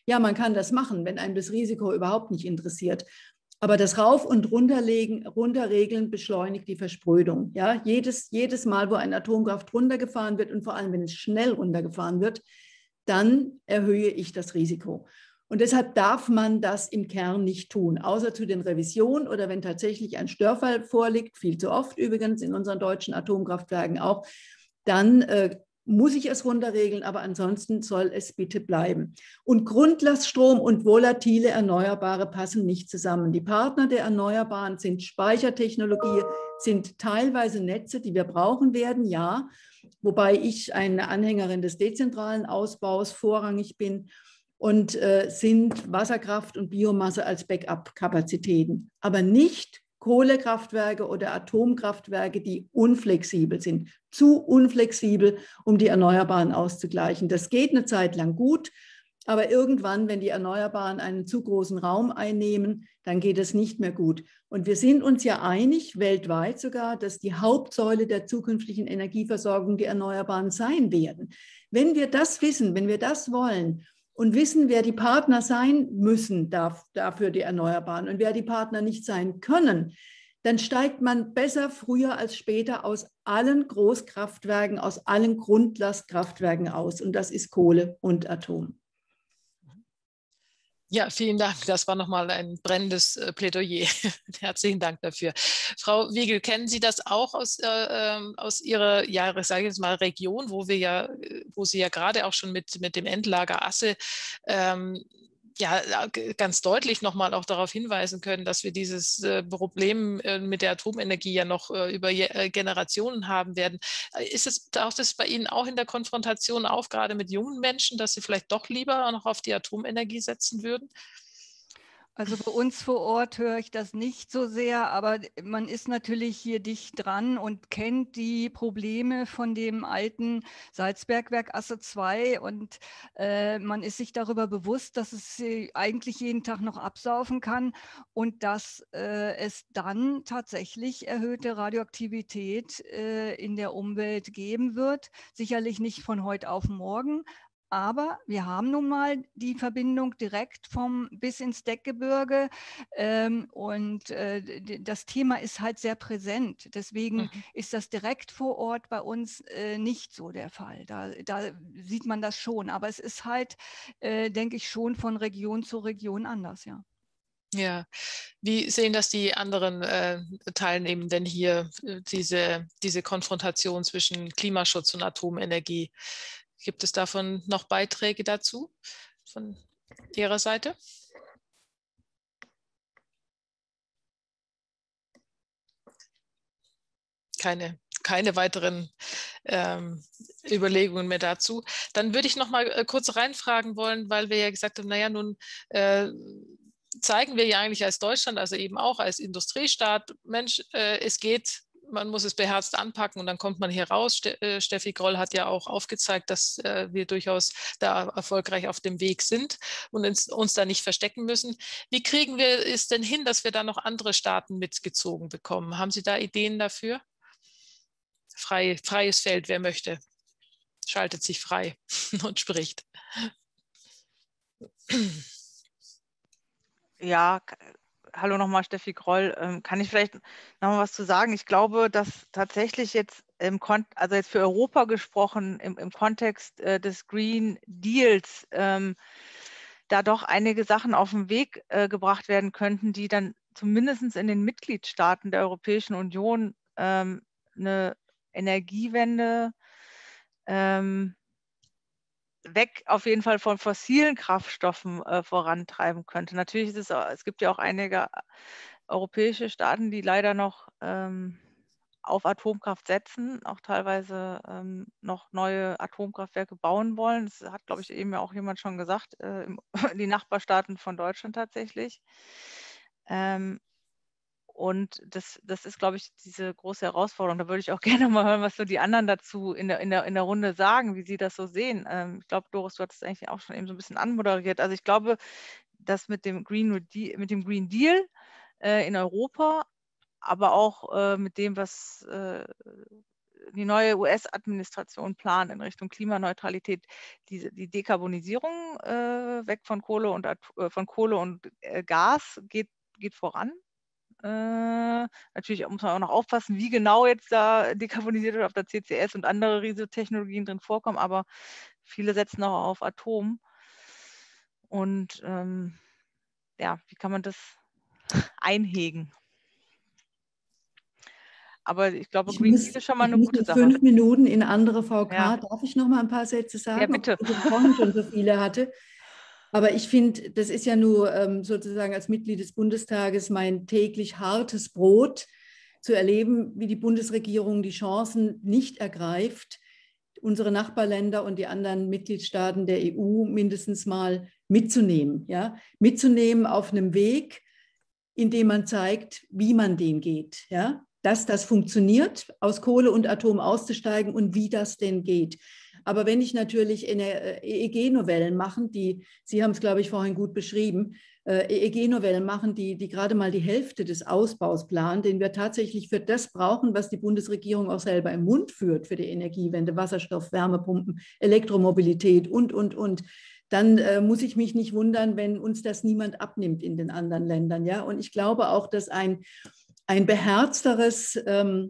Ja, man kann das machen, wenn einem das Risiko überhaupt nicht interessiert. Aber das Rauf- und Runterlegen, Runterregeln beschleunigt die Versprödung. Ja, jedes, jedes Mal, wo ein Atomkraft runtergefahren wird und vor allem, wenn es schnell runtergefahren wird, dann erhöhe ich das Risiko. Und deshalb darf man das im Kern nicht tun, außer zu den Revisionen oder wenn tatsächlich ein Störfall vorliegt, viel zu oft übrigens in unseren deutschen Atomkraftwerken auch, dann äh, muss ich es runterregeln, aber ansonsten soll es bitte bleiben. Und Grundlaststrom und volatile Erneuerbare passen nicht zusammen. Die Partner der Erneuerbaren sind Speichertechnologie, sind teilweise Netze, die wir brauchen werden, ja, wobei ich eine Anhängerin des dezentralen Ausbaus vorrangig bin, und äh, sind Wasserkraft und Biomasse als Backup-Kapazitäten, aber nicht Kohlekraftwerke oder Atomkraftwerke, die unflexibel sind, zu unflexibel, um die Erneuerbaren auszugleichen. Das geht eine Zeit lang gut, aber irgendwann, wenn die Erneuerbaren einen zu großen Raum einnehmen, dann geht es nicht mehr gut. Und wir sind uns ja einig, weltweit sogar, dass die Hauptsäule der zukünftigen Energieversorgung die Erneuerbaren sein werden. Wenn wir das wissen, wenn wir das wollen, und wissen, wer die Partner sein müssen dafür die Erneuerbaren und wer die Partner nicht sein können, dann steigt man besser früher als später aus allen Großkraftwerken, aus allen Grundlastkraftwerken aus. Und das ist Kohle und Atom. Ja, vielen Dank. Das war nochmal ein brennendes Plädoyer. Herzlichen Dank dafür. Frau Wiegel, kennen Sie das auch aus, äh, aus Ihrer, ja, sage ich jetzt mal, Region, wo wir ja, wo Sie ja gerade auch schon mit, mit dem Endlager Asse ähm, ja, ganz deutlich nochmal auch darauf hinweisen können, dass wir dieses äh, Problem äh, mit der Atomenergie ja noch äh, über äh, Generationen haben werden. Ist es, taucht es bei Ihnen auch in der Konfrontation auf, gerade mit jungen Menschen, dass sie vielleicht doch lieber noch auf die Atomenergie setzen würden? Also bei uns vor Ort höre ich das nicht so sehr, aber man ist natürlich hier dicht dran und kennt die Probleme von dem alten Salzbergwerk Asse zwei und äh, man ist sich darüber bewusst, dass es eigentlich jeden Tag noch absaufen kann und dass äh, es dann tatsächlich erhöhte Radioaktivität äh, in der Umwelt geben wird. Sicherlich nicht von heute auf morgen. Aber wir haben nun mal die Verbindung direkt vom bis ins Deckgebirge ähm, und äh, das Thema ist halt sehr präsent. Deswegen mhm. ist das direkt vor Ort bei uns äh, nicht so der Fall. Da, da sieht man das schon. Aber es ist halt, äh, denke ich, schon von Region zu Region anders, ja. Ja, wie sehen das die anderen äh, Teilnehmenden hier, äh, diese, diese Konfrontation zwischen Klimaschutz und Atomenergie? Gibt es davon noch Beiträge dazu von Ihrer Seite? Keine, keine weiteren ähm, Überlegungen mehr dazu. Dann würde ich noch mal äh, kurz reinfragen wollen, weil wir ja gesagt haben, naja, nun äh, zeigen wir ja eigentlich als Deutschland, also eben auch als Industriestaat, Mensch, äh, es geht, man muss es beherzt anpacken und dann kommt man hier raus. Steffi Groll hat ja auch aufgezeigt, dass äh, wir durchaus da erfolgreich auf dem Weg sind und uns, uns da nicht verstecken müssen. Wie kriegen wir es denn hin, dass wir da noch andere Staaten mitgezogen bekommen? Haben Sie da Ideen dafür? Frei, freies Feld, wer möchte, schaltet sich frei und spricht. Ja, hallo nochmal Steffi Groll. Ähm, kann ich vielleicht nochmal was zu sagen? Ich glaube, dass tatsächlich jetzt im Kon also jetzt für Europa gesprochen, im, im Kontext äh, des Green Deals, ähm, da doch einige Sachen auf den Weg äh, gebracht werden könnten, die dann zumindest in den Mitgliedstaaten der Europäischen Union ähm, eine Energiewende ähm, weg auf jeden Fall von fossilen Kraftstoffen äh, vorantreiben könnte. Natürlich ist es, es gibt ja auch einige europäische Staaten, die leider noch ähm, auf Atomkraft setzen, auch teilweise ähm, noch neue Atomkraftwerke bauen wollen. Das hat, glaube ich, eben ja auch jemand schon gesagt, äh, im, die Nachbarstaaten von Deutschland tatsächlich. Ähm, Und das, das ist, glaube ich, diese große Herausforderung. Da würde ich auch gerne mal hören, was so die anderen dazu in der, in der, in der Runde sagen, wie sie das so sehen. Ähm, ich glaube, Doris, du hattest es eigentlich auch schon eben so ein bisschen anmoderiert. Also ich glaube, dass mit dem Green Deal, mit dem Green Deal äh, in Europa, aber auch äh, mit dem, was äh, die neue U S-Administration plant in Richtung Klimaneutralität, die, die Dekarbonisierung äh, weg von Kohle und, äh, von Kohle und äh, Gas geht, geht voran. Äh, natürlich muss man auch noch aufpassen, wie genau jetzt da dekarbonisiert wird, ob da C C S und andere Riesentechnologien drin vorkommen, aber viele setzen auch auf Atom. Und ähm, ja, wie kann man das einhegen? Aber ich glaube, Ich Green muss, Deal ist schon mal ich eine muss gute mit Sache. fünf Minuten in andere V K. Ja. Darf ich noch mal ein paar Sätze sagen? Ja, bitte. Obwohl ich vorhin schon so viele hatte. Aber ich finde, das ist ja nur ähm, sozusagen als Mitglied des Bundestages mein täglich hartes Brot, zu erleben, wie die Bundesregierung die Chancen nicht ergreift, unsere Nachbarländer und die anderen Mitgliedstaaten der E U mindestens mal mitzunehmen. Ja? Mitzunehmen auf einem Weg, in dem man zeigt, wie man den geht. Ja? Dass das funktioniert, aus Kohle und Atom auszusteigen und wie das denn geht. Aber wenn ich natürlich E E G-Novellen machen, die, Sie haben es, glaube ich, vorhin gut beschrieben, E E G-Novellen machen, die, die gerade mal die Hälfte des Ausbaus planen, den wir tatsächlich für das brauchen, was die Bundesregierung auch selber im Mund führt für die Energiewende, Wasserstoff, Wärmepumpen, Elektromobilität und, und, und, dann äh, muss ich mich nicht wundern, wenn uns das niemand abnimmt in den anderen Ländern. Ja? Und ich glaube auch, dass ein, ein beherzteres ähm,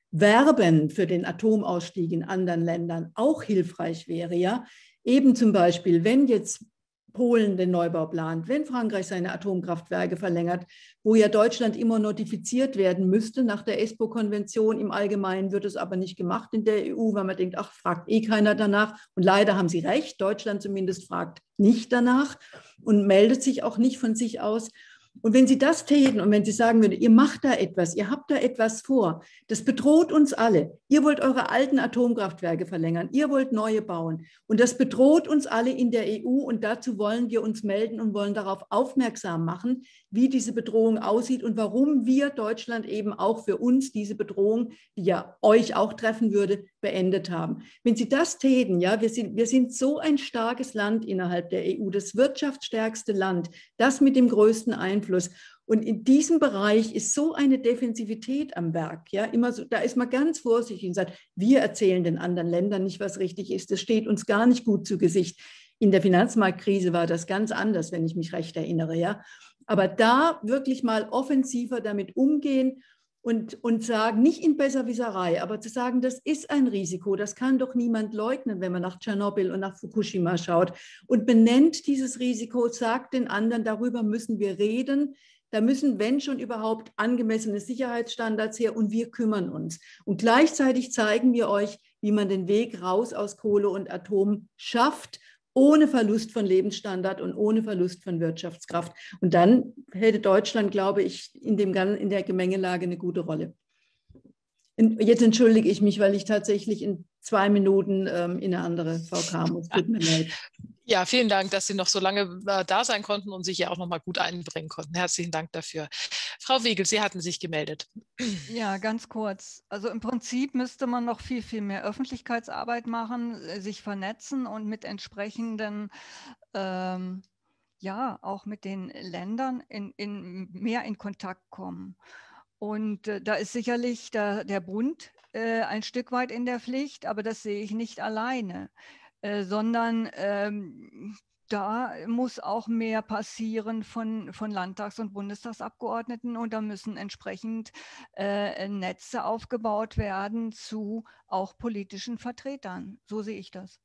Werben für den Atomausstieg in anderen Ländern auch hilfreich wäre. Ja? Eben zum Beispiel, wenn jetzt Polen den Neubau plant, wenn Frankreich seine Atomkraftwerke verlängert, wo ja Deutschland immer notifiziert werden müsste nach der ESPO-Konvention. Im Allgemeinen wird es aber nicht gemacht in der E U, weil man denkt, ach, fragt eh keiner danach. Und leider haben Sie recht, Deutschland zumindest fragt nicht danach und meldet sich auch nicht von sich aus. Und wenn Sie das täten und wenn Sie sagen würden, ihr macht da etwas, ihr habt da etwas vor, das bedroht uns alle. Ihr wollt eure alten Atomkraftwerke verlängern, ihr wollt neue bauen. Und das bedroht uns alle in der E U und dazu wollen wir uns melden und wollen darauf aufmerksam machen, wie diese Bedrohung aussieht und warum wir Deutschland eben auch für uns diese Bedrohung, die ja euch auch treffen würde, beendet haben. Wenn Sie das täten, ja, wir sind, wir sind so ein starkes Land innerhalb der E U, das wirtschaftsstärkste Land, das mit dem größten Einfluss. Und in diesem Bereich ist so eine Defensivität am Werk. Ja, immer so, da ist man ganz vorsichtig und sagt, wir erzählen den anderen Ländern nicht, was richtig ist. Das steht uns gar nicht gut zu Gesicht. In der Finanzmarktkrise war das ganz anders, wenn ich mich recht erinnere. Ja, aber da wirklich mal offensiver damit umgehen und, und sagen, nicht in Besserwisserei, aber zu sagen, das ist ein Risiko, das kann doch niemand leugnen, wenn man nach Tschernobyl und nach Fukushima schaut und benennt dieses Risiko, sagt den anderen, darüber müssen wir reden, da müssen, wenn schon überhaupt, angemessene Sicherheitsstandards her und wir kümmern uns. Und gleichzeitig zeigen wir euch, wie man den Weg raus aus Kohle und Atom schafft, ohne Verlust von Lebensstandard und ohne Verlust von Wirtschaftskraft. Und dann hätte Deutschland, glaube ich, in, dem, in der Gemengelage eine gute Rolle. Und jetzt entschuldige ich mich, weil ich tatsächlich in zwei Minuten ähm, in eine andere V K muss. Tut mir leid. Ja, vielen Dank, dass Sie noch so lange äh, da sein konnten und sich ja auch noch mal gut einbringen konnten. Herzlichen Dank dafür. Frau Wiegel, Sie hatten sich gemeldet. Ja, ganz kurz. Also im Prinzip müsste man noch viel, viel mehr Öffentlichkeitsarbeit machen, sich vernetzen und mit entsprechenden, ähm, ja, auch mit den Ländern in, in, mehr in Kontakt kommen. Und äh, da ist sicherlich der, der Bund äh, ein Stück weit in der Pflicht, aber das sehe ich nicht alleine. Äh, sondern ähm, da muss auch mehr passieren von, von Landtags- und Bundestagsabgeordneten und da müssen entsprechend äh, Netze aufgebaut werden zu auch politischen Vertretern. So sehe ich das.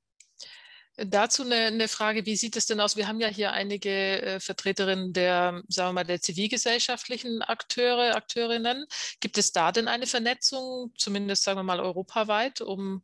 Dazu eine, eine Frage, wie sieht es denn aus? Wir haben ja hier einige äh, Vertreterinnen der, sagen wir mal, der zivilgesellschaftlichen Akteure, Akteurinnen. Gibt es da denn eine Vernetzung, zumindest sagen wir mal europaweit, um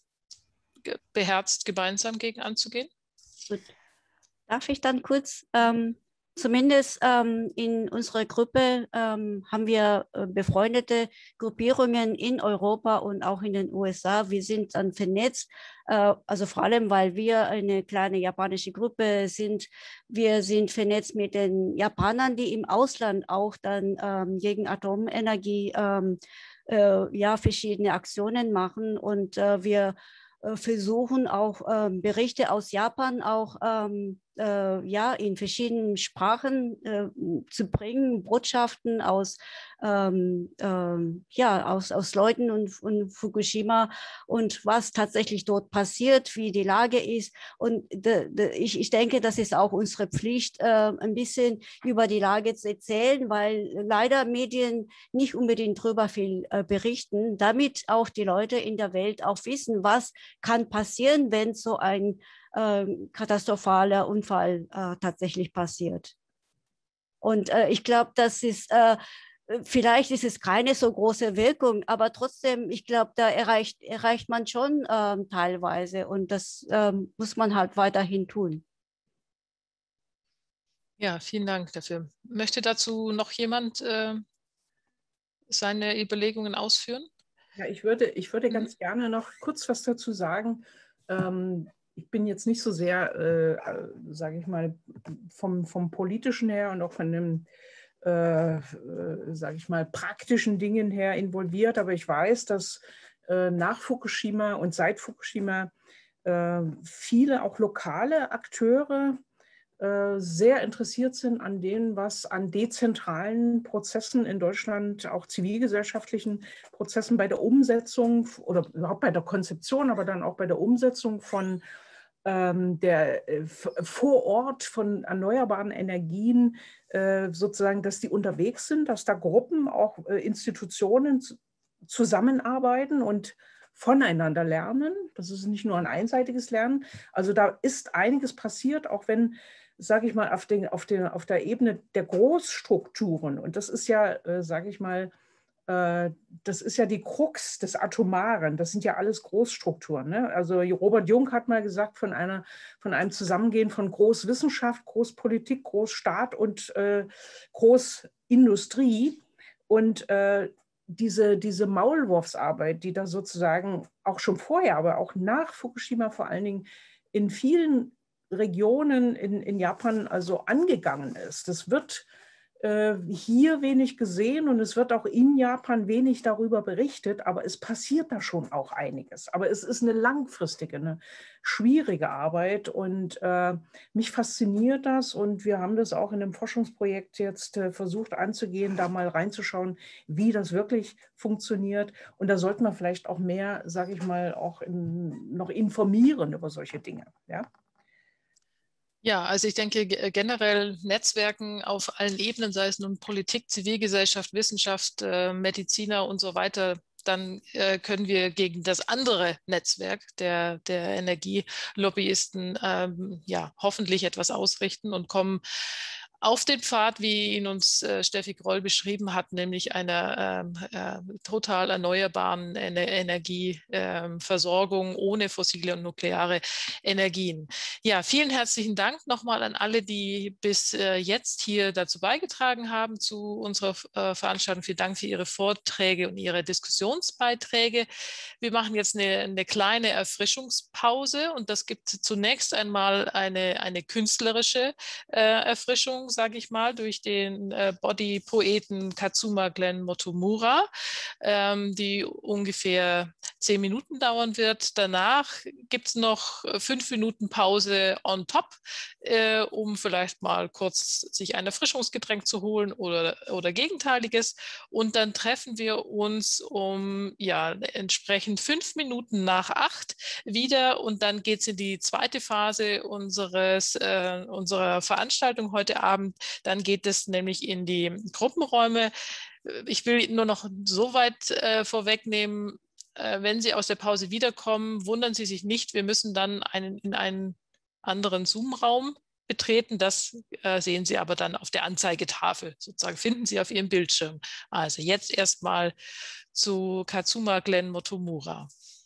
beherzt gemeinsam gegen anzugehen? Gut. Darf ich dann kurz, ähm, zumindest ähm, in unserer Gruppe ähm, haben wir äh, befreundete Gruppierungen in Europa und auch in den U S A. Wir sind dann vernetzt, äh, also vor allem, weil wir eine kleine japanische Gruppe sind. Wir sind vernetzt mit den Japanern, die im Ausland auch dann ähm, gegen Atomenergie ähm, äh, ja, verschiedene Aktionen machen und äh, wir versuchen auch ähm, Berichte aus Japan auch ähm, äh, ja, in verschiedenen Sprachen äh, zu bringen, Botschaften aus, ähm, ähm, ja, aus, aus Leuten und, und Fukushima und was tatsächlich dort passiert, wie die Lage ist. Und de, de, ich, ich denke, das ist auch unsere Pflicht, äh, ein bisschen über die Lage zu erzählen, weil leider Medien nicht unbedingt darüber viel äh, berichten, damit auch die Leute in der Welt auch wissen, was kann passieren, wenn so ein äh, katastrophaler Unfall äh, tatsächlich passiert. Und äh, ich glaube, das ist, äh, vielleicht ist es keine so große Wirkung, aber trotzdem, ich glaube, da erreicht, erreicht man schon äh, teilweise und das äh, muss man halt weiterhin tun. Ja, vielen Dank dafür. Möchte dazu noch jemand äh, seine Überlegungen ausführen? Ja, ich würde, ich würde Mhm. ganz gerne noch kurz was dazu sagen. Ähm, ich bin jetzt nicht so sehr, äh, sage ich mal, vom, vom Politischen her und auch von dem, äh, sage ich mal, praktischen Dingen her involviert, aber ich weiß, dass äh, nach Fukushima und seit Fukushima äh, viele auch lokale Akteure sehr interessiert sind an dem, was an dezentralen Prozessen in Deutschland, auch zivilgesellschaftlichen Prozessen bei der Umsetzung oder überhaupt bei der Konzeption, aber dann auch bei der Umsetzung von ähm, der äh, vor Ort von erneuerbaren Energien äh, sozusagen, dass die unterwegs sind, dass da Gruppen, auch äh, Institutionen zusammenarbeiten und voneinander lernen. Das ist nicht nur ein einseitiges Lernen. Also da ist einiges passiert, auch wenn, sage ich mal, auf, den, auf, den, auf der Ebene der Großstrukturen, und das ist ja, äh, sage ich mal, äh, das ist ja die Krux des Atomaren, das sind ja alles Großstrukturen. Ne? Also Robert Jung hat mal gesagt, von, einer, von einem Zusammengehen von Großwissenschaft, Großpolitik, Großstaat und äh, Großindustrie. Und äh, diese, diese Maulwurfsarbeit, die da sozusagen auch schon vorher, aber auch nach Fukushima vor allen Dingen in vielen Regionen in, in Japan also angegangen ist. Das wird äh, hier wenig gesehen und es wird auch in Japan wenig darüber berichtet, aber es passiert da schon auch einiges. Aber es ist eine langfristige, eine schwierige Arbeit und äh, mich fasziniert das und wir haben das auch in einem Forschungsprojekt jetzt äh, versucht anzugehen, da mal reinzuschauen, wie das wirklich funktioniert und da sollten wir vielleicht auch mehr, sage ich mal, auch in, noch informieren über solche Dinge, ja. Ja, also ich denke generell Netzwerken auf allen Ebenen, sei es nun Politik, Zivilgesellschaft, Wissenschaft, äh, Mediziner und so weiter, dann äh, können wir gegen das andere Netzwerk der, der Energielobbyisten ähm, ja, hoffentlich etwas ausrichten und kommen auf den Pfad, wie ihn uns äh, Steffi Groll beschrieben hat, nämlich einer ähm, äh, total erneuerbaren Ener Energieversorgung ähm, ohne fossile und nukleare Energien. Ja, vielen herzlichen Dank nochmal an alle, die bis äh, jetzt hier dazu beigetragen haben zu unserer äh, Veranstaltung. Vielen Dank für Ihre Vorträge und Ihre Diskussionsbeiträge. Wir machen jetzt eine, eine kleine Erfrischungspause und das gibt zunächst einmal eine, eine künstlerische äh, Erfrischung, sage ich mal, durch den äh, Body-Poeten Katsuma Glenn Motomura, ähm, die ungefähr zehn Minuten dauern wird. Danach gibt es noch fünf Minuten Pause on top, äh, um vielleicht mal kurz sich ein Erfrischungsgetränk zu holen oder, oder Gegenteiliges. Und dann treffen wir uns um ja entsprechend fünf Minuten nach acht wieder und dann geht es in die zweite Phase unseres, äh, unserer Veranstaltung heute Abend. Dann geht es nämlich in die Gruppenräume. Ich will nur noch so weit äh, vorwegnehmen, äh, wenn Sie aus der Pause wiederkommen, wundern Sie sich nicht, wir müssen dann einen, in einen anderen Zoom-Raum betreten. Das äh, sehen Sie aber dann auf der Anzeigetafel, sozusagen finden Sie auf Ihrem Bildschirm. Also jetzt erstmal zu Katsuma Glenn Motomura.